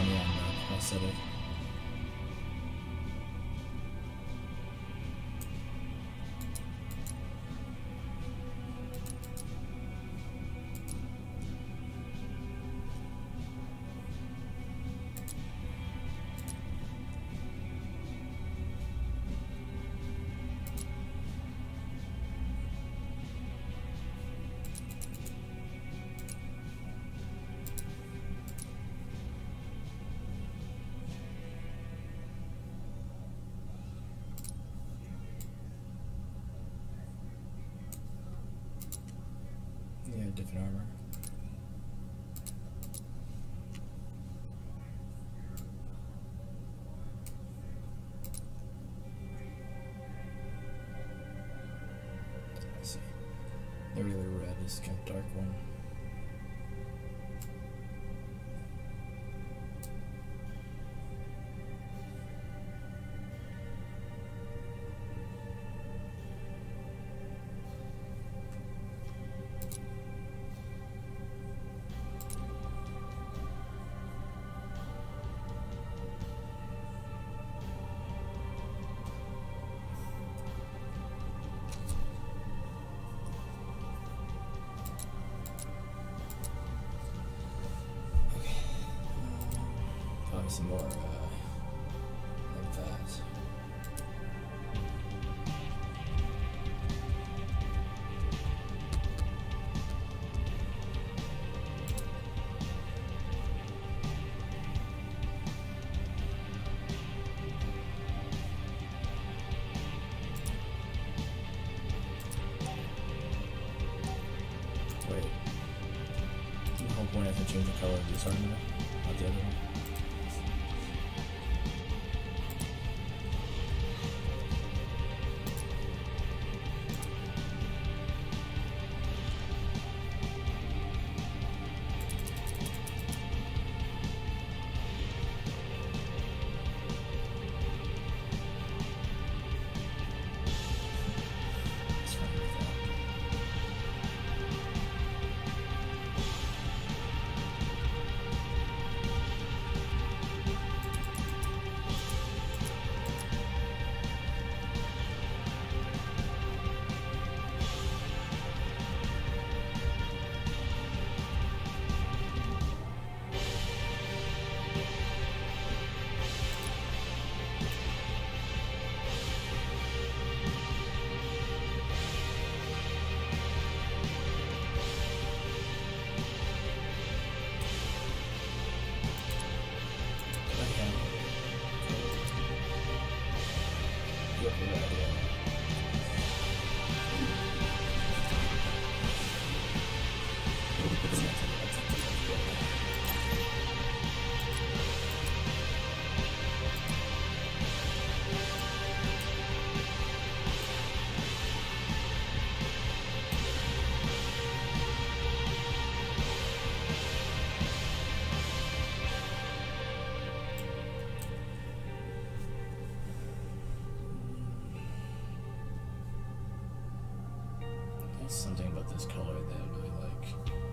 S1: funny on the prosthetic. Yeah, different armor. I see. The really red is kind of dark one. Some more uh, of that. Wait. The whole point I have to change the color of this armor, not the other one. Something about this color that I really like.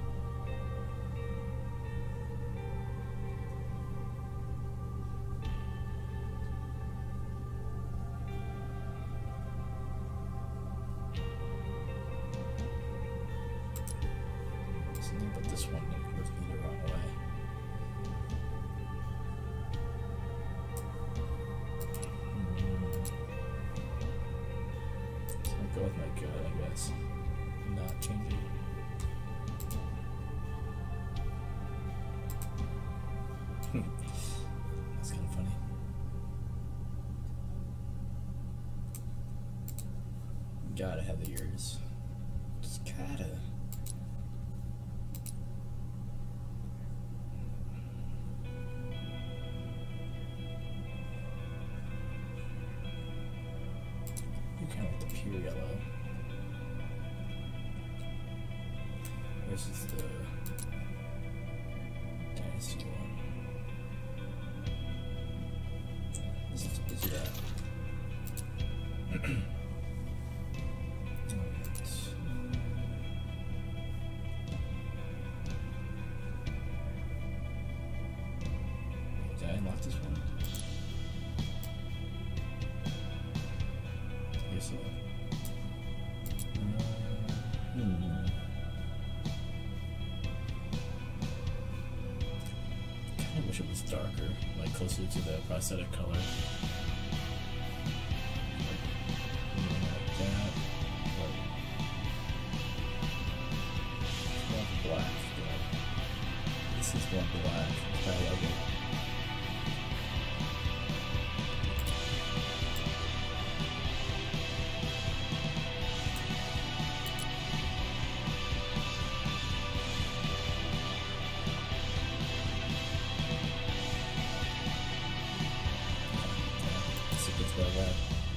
S1: Something about this one that rubs me the wrong way. Hmm. So I'll go with my good, I guess. Not changing. That's kind of funny. Gotta have the ears. Just gotta. You kind of like the pure yellow. This is the Dynasty one. This is, this is that. Alright. this one? I guess so. Uh, hmm. I kinda wish it was darker, like closer to the prosthetic color. This is more black. I like it. Secrets about that.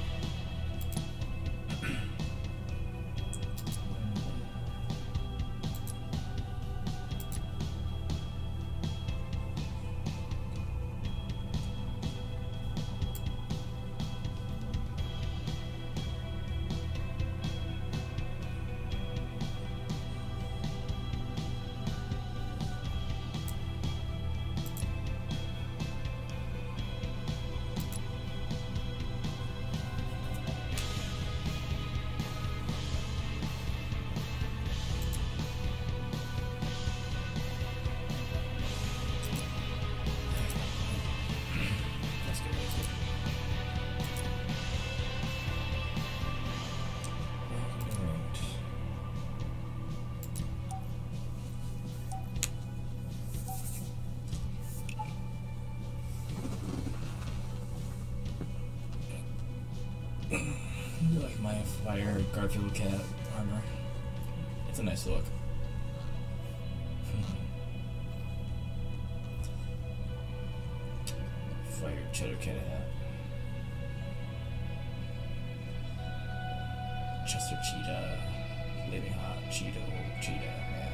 S1: Like my fire Garfield cat armor. It's a nice look. Fire cheddar cat hat. Chester cheetah. Living hot Cheeto cheetah man.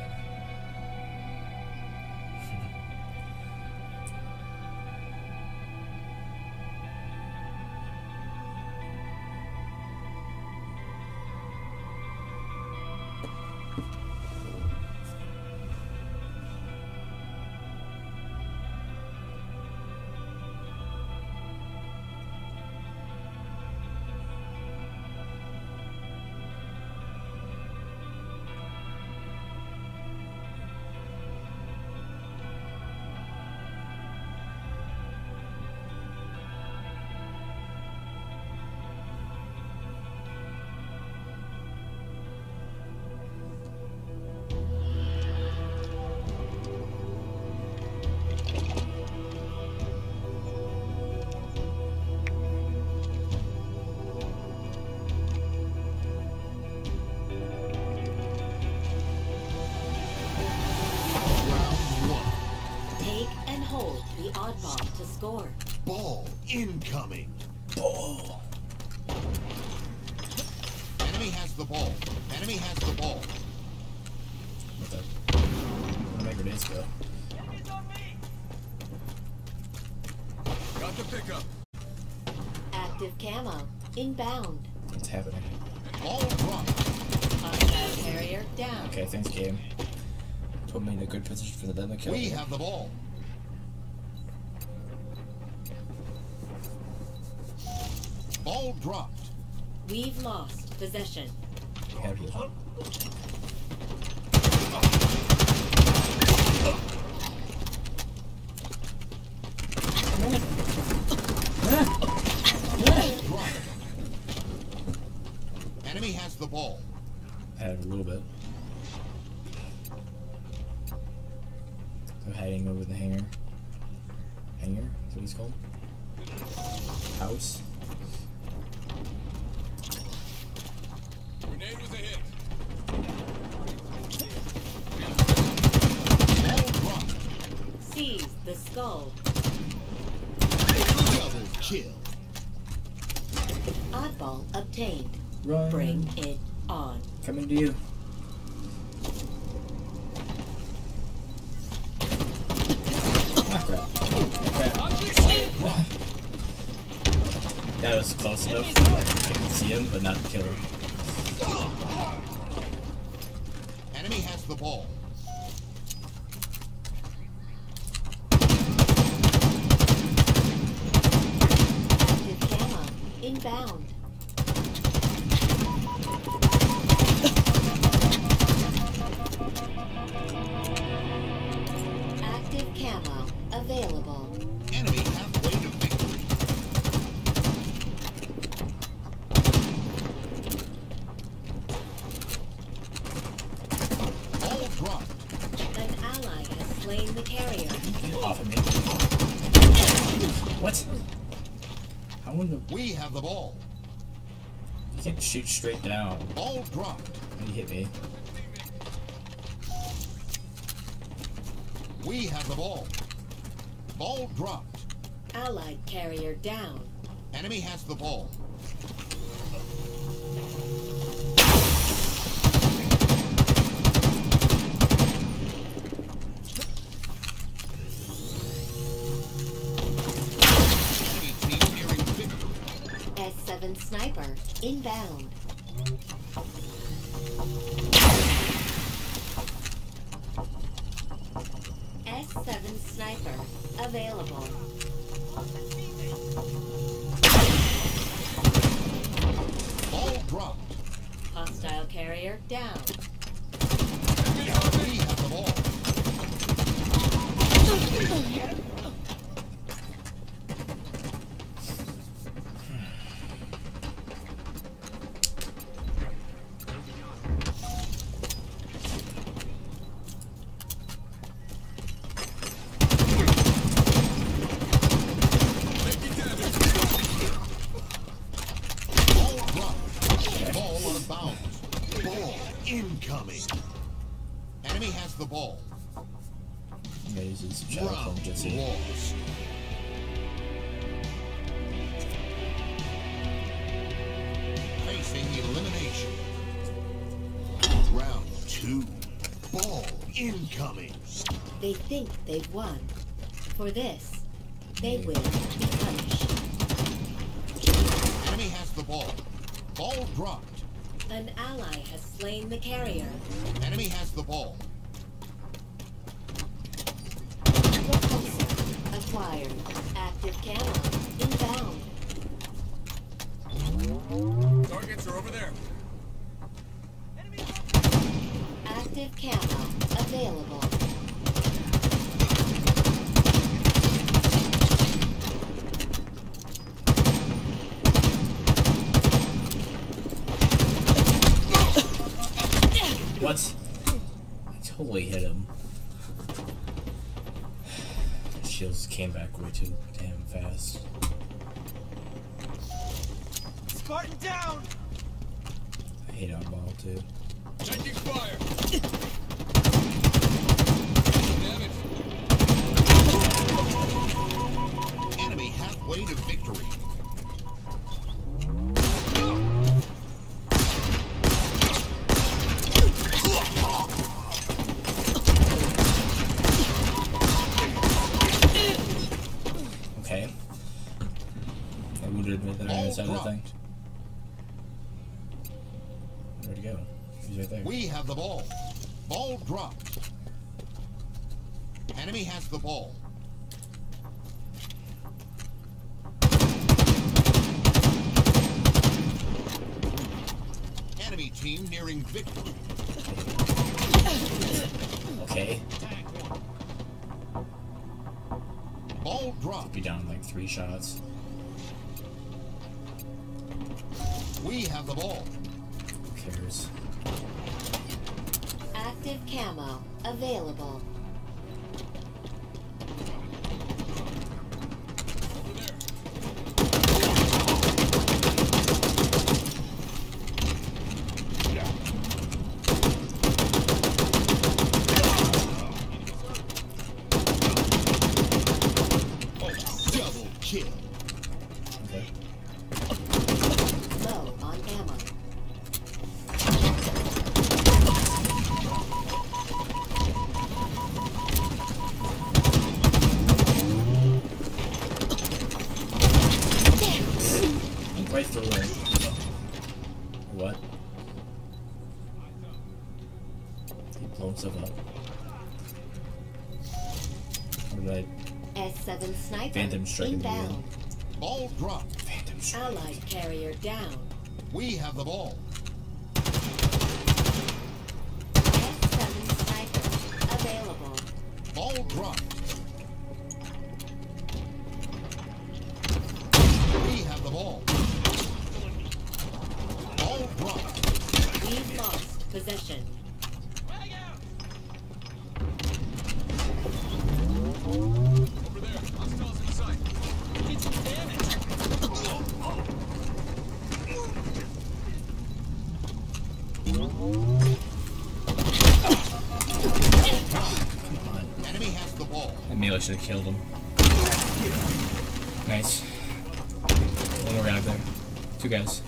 S2: Oddball to score.
S4: Ball incoming.
S1: Ball.
S4: Enemy has the ball. Enemy has the ball.
S1: What the? Where'd my grenades go?
S3: Got the pickup.
S2: Active camo inbound.
S1: What's happening?
S4: Ball dropped.
S2: Hostile carrier down.
S1: Okay, thanks game. Put me in a good position for them to kill
S4: We
S1: me.
S4: have the ball. Ball dropped.
S2: We've lost possession.
S1: You have heal.
S4: Dropped. Enemy has the ball.
S1: I had a little bit. So hiding over the hangar. Hangar? That's what it's called? House?
S3: Grenade was a hit.
S4: Ball dropped.
S2: Seize the skull.
S4: Double kill.
S2: Oddball obtained.
S1: Run.
S2: Bring it on.
S1: Coming to you. Ah, crap. Crap. That was close enough. I could see him, but not kill him.
S4: Enemy has the ball.
S2: inbound. Active camo available.
S4: Enemy halfway to victory. Ball dropped.
S2: An ally has slain the carrier.
S1: Get off of me. What? How in the...
S4: We have the ball.
S1: You can't shoot straight down.
S4: Ball dropped.
S1: You hit me.
S4: We have the ball. Ball dropped.
S2: Allied carrier down.
S4: Enemy has the ball. Enemy team nearing victory.
S2: S seven sniper inbound. S seven sniper available.
S4: Ball dropped.
S2: Hostile carrier down.
S4: We have the ball.
S3: Taking damage.
S4: Ball dropped. Ball out of bounds. Ball incoming. Enemy has the ball.
S1: I'm gonna use this shadow clone
S4: Round
S1: jutsu.
S4: lost. Facing elimination. Round two. Ball incoming.
S2: They think they've won. For this, they will be punished.
S4: Enemy has the ball. Ball dropped.
S2: An ally has slain the carrier.
S4: Enemy has the ball.
S2: Repulsor acquired. Active camo inbound.
S3: Targets are over there.
S2: Active camo available.
S1: What? I totally hit him. Shields came back way too damn fast.
S5: Spartan down!
S1: I hate oddball too.
S3: Taking fire. Damage.
S4: Enemy halfway to victory.
S1: Okay. I would admit that I
S4: Ball
S1: missed that other thing.
S4: dropped.
S1: Where'd he go? He's right there.
S4: We have the ball. Ball dropped. Enemy has the ball. Enemy team nearing victory.
S1: Okay.
S4: Ball dropped.
S1: Be down like three shots.
S4: We have the ball.
S1: Who cares?
S2: Active camo available.
S3: Over there.
S4: Double kill.
S1: Okay.
S2: Low on ammo.
S1: Went right through it. What? He blew himself up. Or did I
S2: S seven sniper
S1: Phantom strike him
S2: inbound.
S4: Ball dropped.
S1: Phantom
S2: Allied carrier down.
S4: We have the ball.
S2: S seven sniper available.
S4: Ball dropped. We have the ball. Ball dropped.
S2: We've lost possession.
S3: Over there. Hostiles in sight.
S5: Did some damage.
S4: Enemy has the ball.
S1: I melee should have killed him. Nice. One more guy up there. Two guys.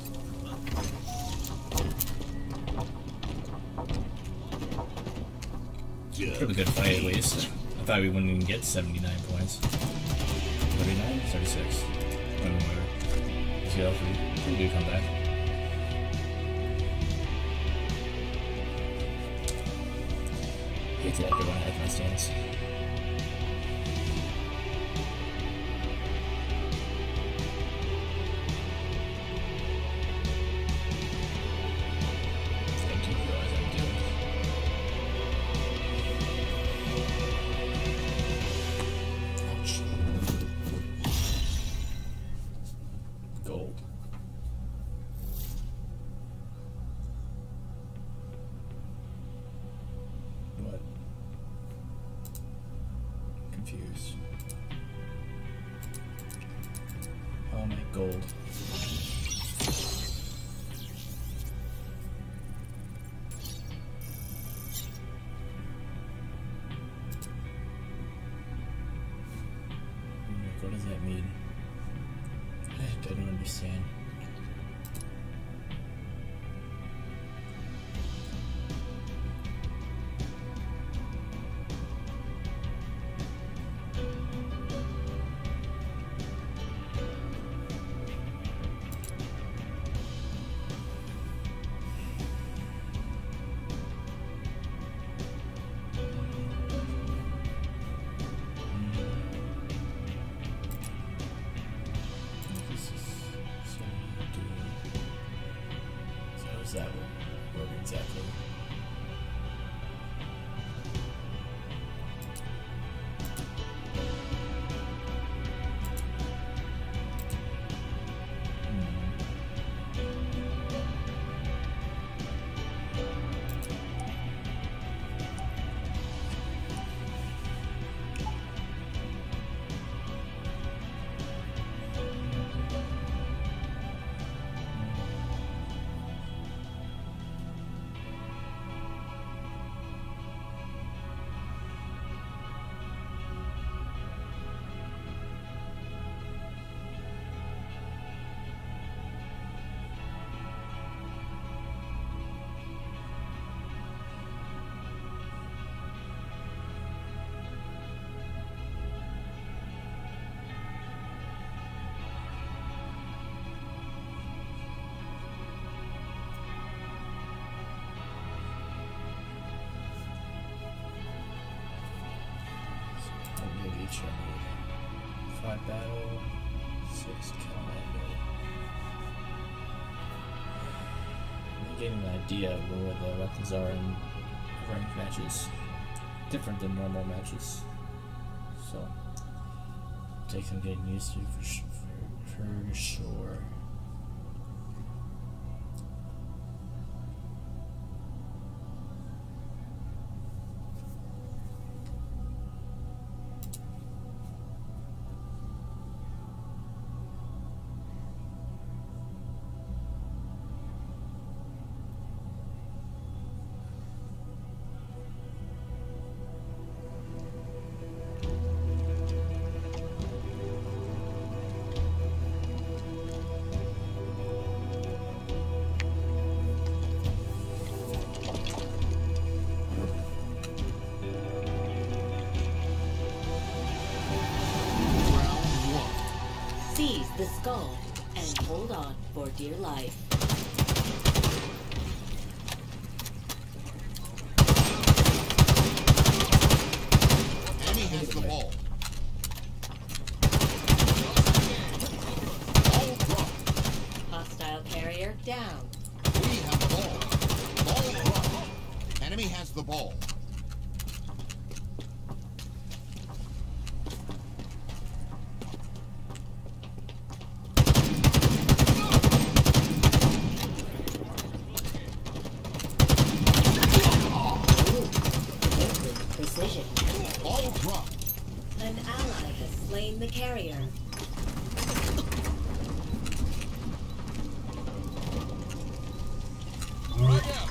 S1: Pretty good fight at least. I thought we wouldn't even get seventy-nine points. thirty-nine? thirty-six. I don't know whatever. Let's see if we do come back. Hate to everyone at my stance. I do realize I'm doing. Ouch. Gold. What? Confused. Oh my gold. What does that mean? I, I don't understand. So that will work exactly. Five battle, six commando. I'm getting an idea of where the weapons are in ranked matches. Different than normal matches. So, take some getting used to for, for, for sure.
S2: Seize the skull and hold on for dear life.
S4: Enemy has the ball. Ball dropped.
S2: down.
S4: We have the ball. Ball dropped. Enemy has the ball.
S2: Precision.
S4: Ball dropped.
S2: An ally has slain the carrier.
S3: Frag out.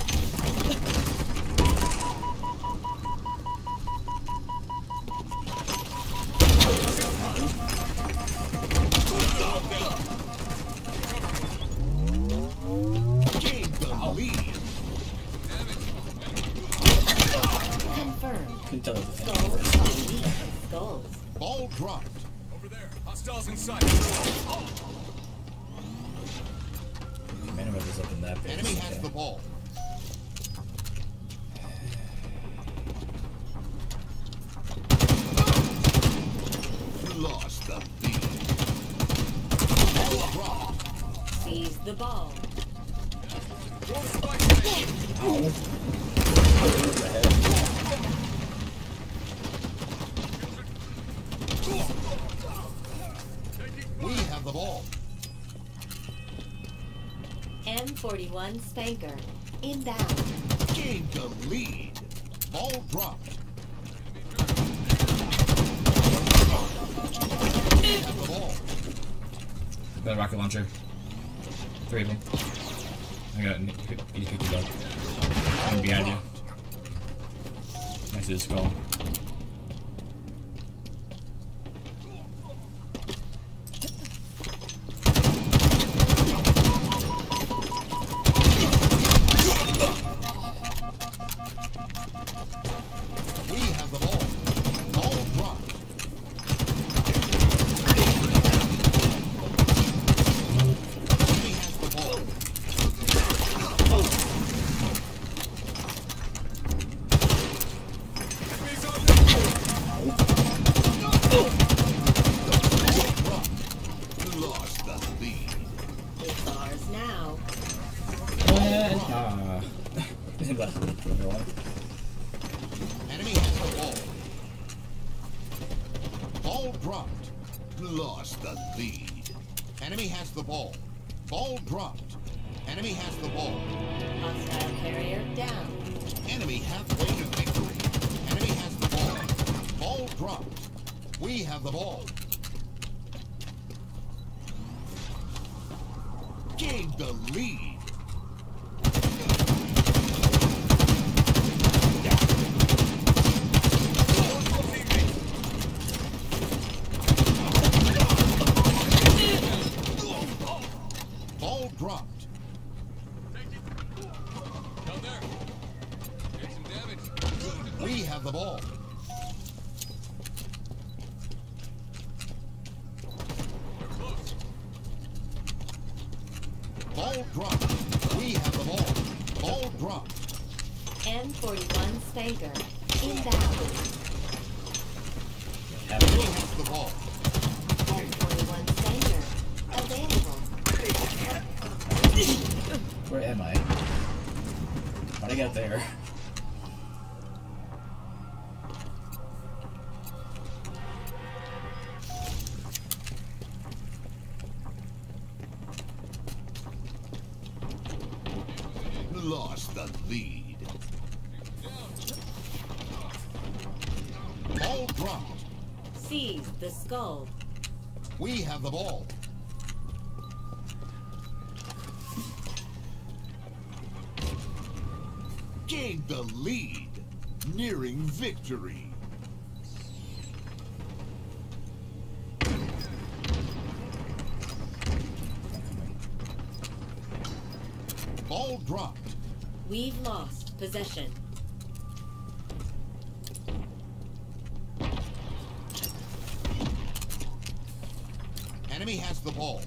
S4: Gained the lead.
S2: Confirmed.
S1: Couldn't tell if the
S2: Skulls are weak as skulls.
S4: Ball dropped.
S3: Over there. Hostiles in sight.
S1: Man, whoever's up in that base.
S4: Enemy has
S1: okay.
S4: the ball. Lost the lead. Ball dropped.
S2: Seize the ball.
S3: Throw spike grenade.
S1: Ow.
S4: We have the ball.
S2: M forty-one Spanker. Inbound.
S4: Gained the lead. Ball dropped. We have the ball.
S1: Got a rocket launcher. Three of them. I got need to pick you up. I'm behind you. Next to the skull.
S4: We have the ball. Ball dropped. Enemy has the ball.
S3: Enemies on the
S4: Dropped. Lost the lead.
S2: It's ours now.
S1: And, ah. Left everyone.
S4: Enemy has the ball. Ball dropped. Lost the lead. Enemy has the ball. Ball dropped. Enemy has the ball.
S2: Hostile carrier down.
S4: Enemy halfway to victory. Enemy has the ball. Ball dropped. We have the ball. Gained the lead. Ball dropped.
S3: down there. Take some damage.
S4: We have the ball.
S3: They're close.
S4: Ball dropped. We have the ball. Ball dropped.
S2: M forty-one Spanker. Inbound.
S4: We have the ball.
S2: M forty-one Spanker. Available.
S1: Where am I? How'd I get there?
S4: Lost the lead. Ball dropped.
S2: Seize the skull.
S4: We have the ball. Gained the lead. Nearing victory. Ball dropped.
S2: We've lost possession.
S4: Enemy has the ball.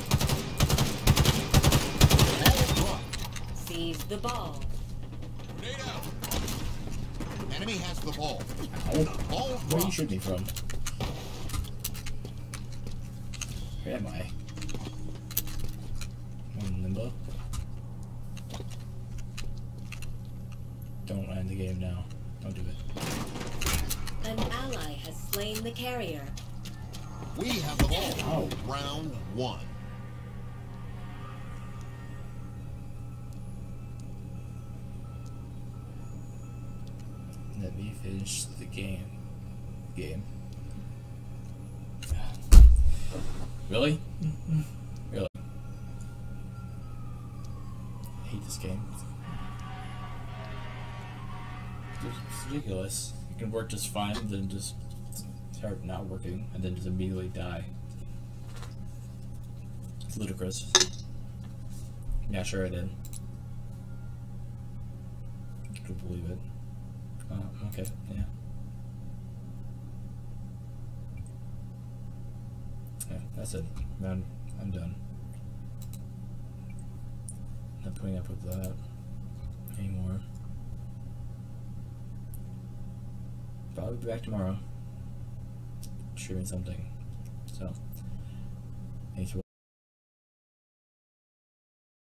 S4: Ball dropped.
S2: Seize the ball.
S3: Grenade out.
S4: Enemy has the ball.
S1: Ow.
S4: Ball
S1: Where you
S4: dropped.
S1: shoot me from? Where am I? On limbo. Don't end the game now. Don't do it.
S2: An ally has slain the carrier.
S4: We have the ball.
S1: Oh.
S4: Round one.
S1: Let me finish the game. Game. Really? Really? I hate this game. It's ridiculous. It can work just fine, then just start not working, and then just immediately die. It's ludicrous. Yeah, sure I did. I could believe it. Oh, okay, yeah. Yeah, that's it. Man, I'm done. Not putting up with that anymore. Probably be back tomorrow. Streaming something. So, thanks for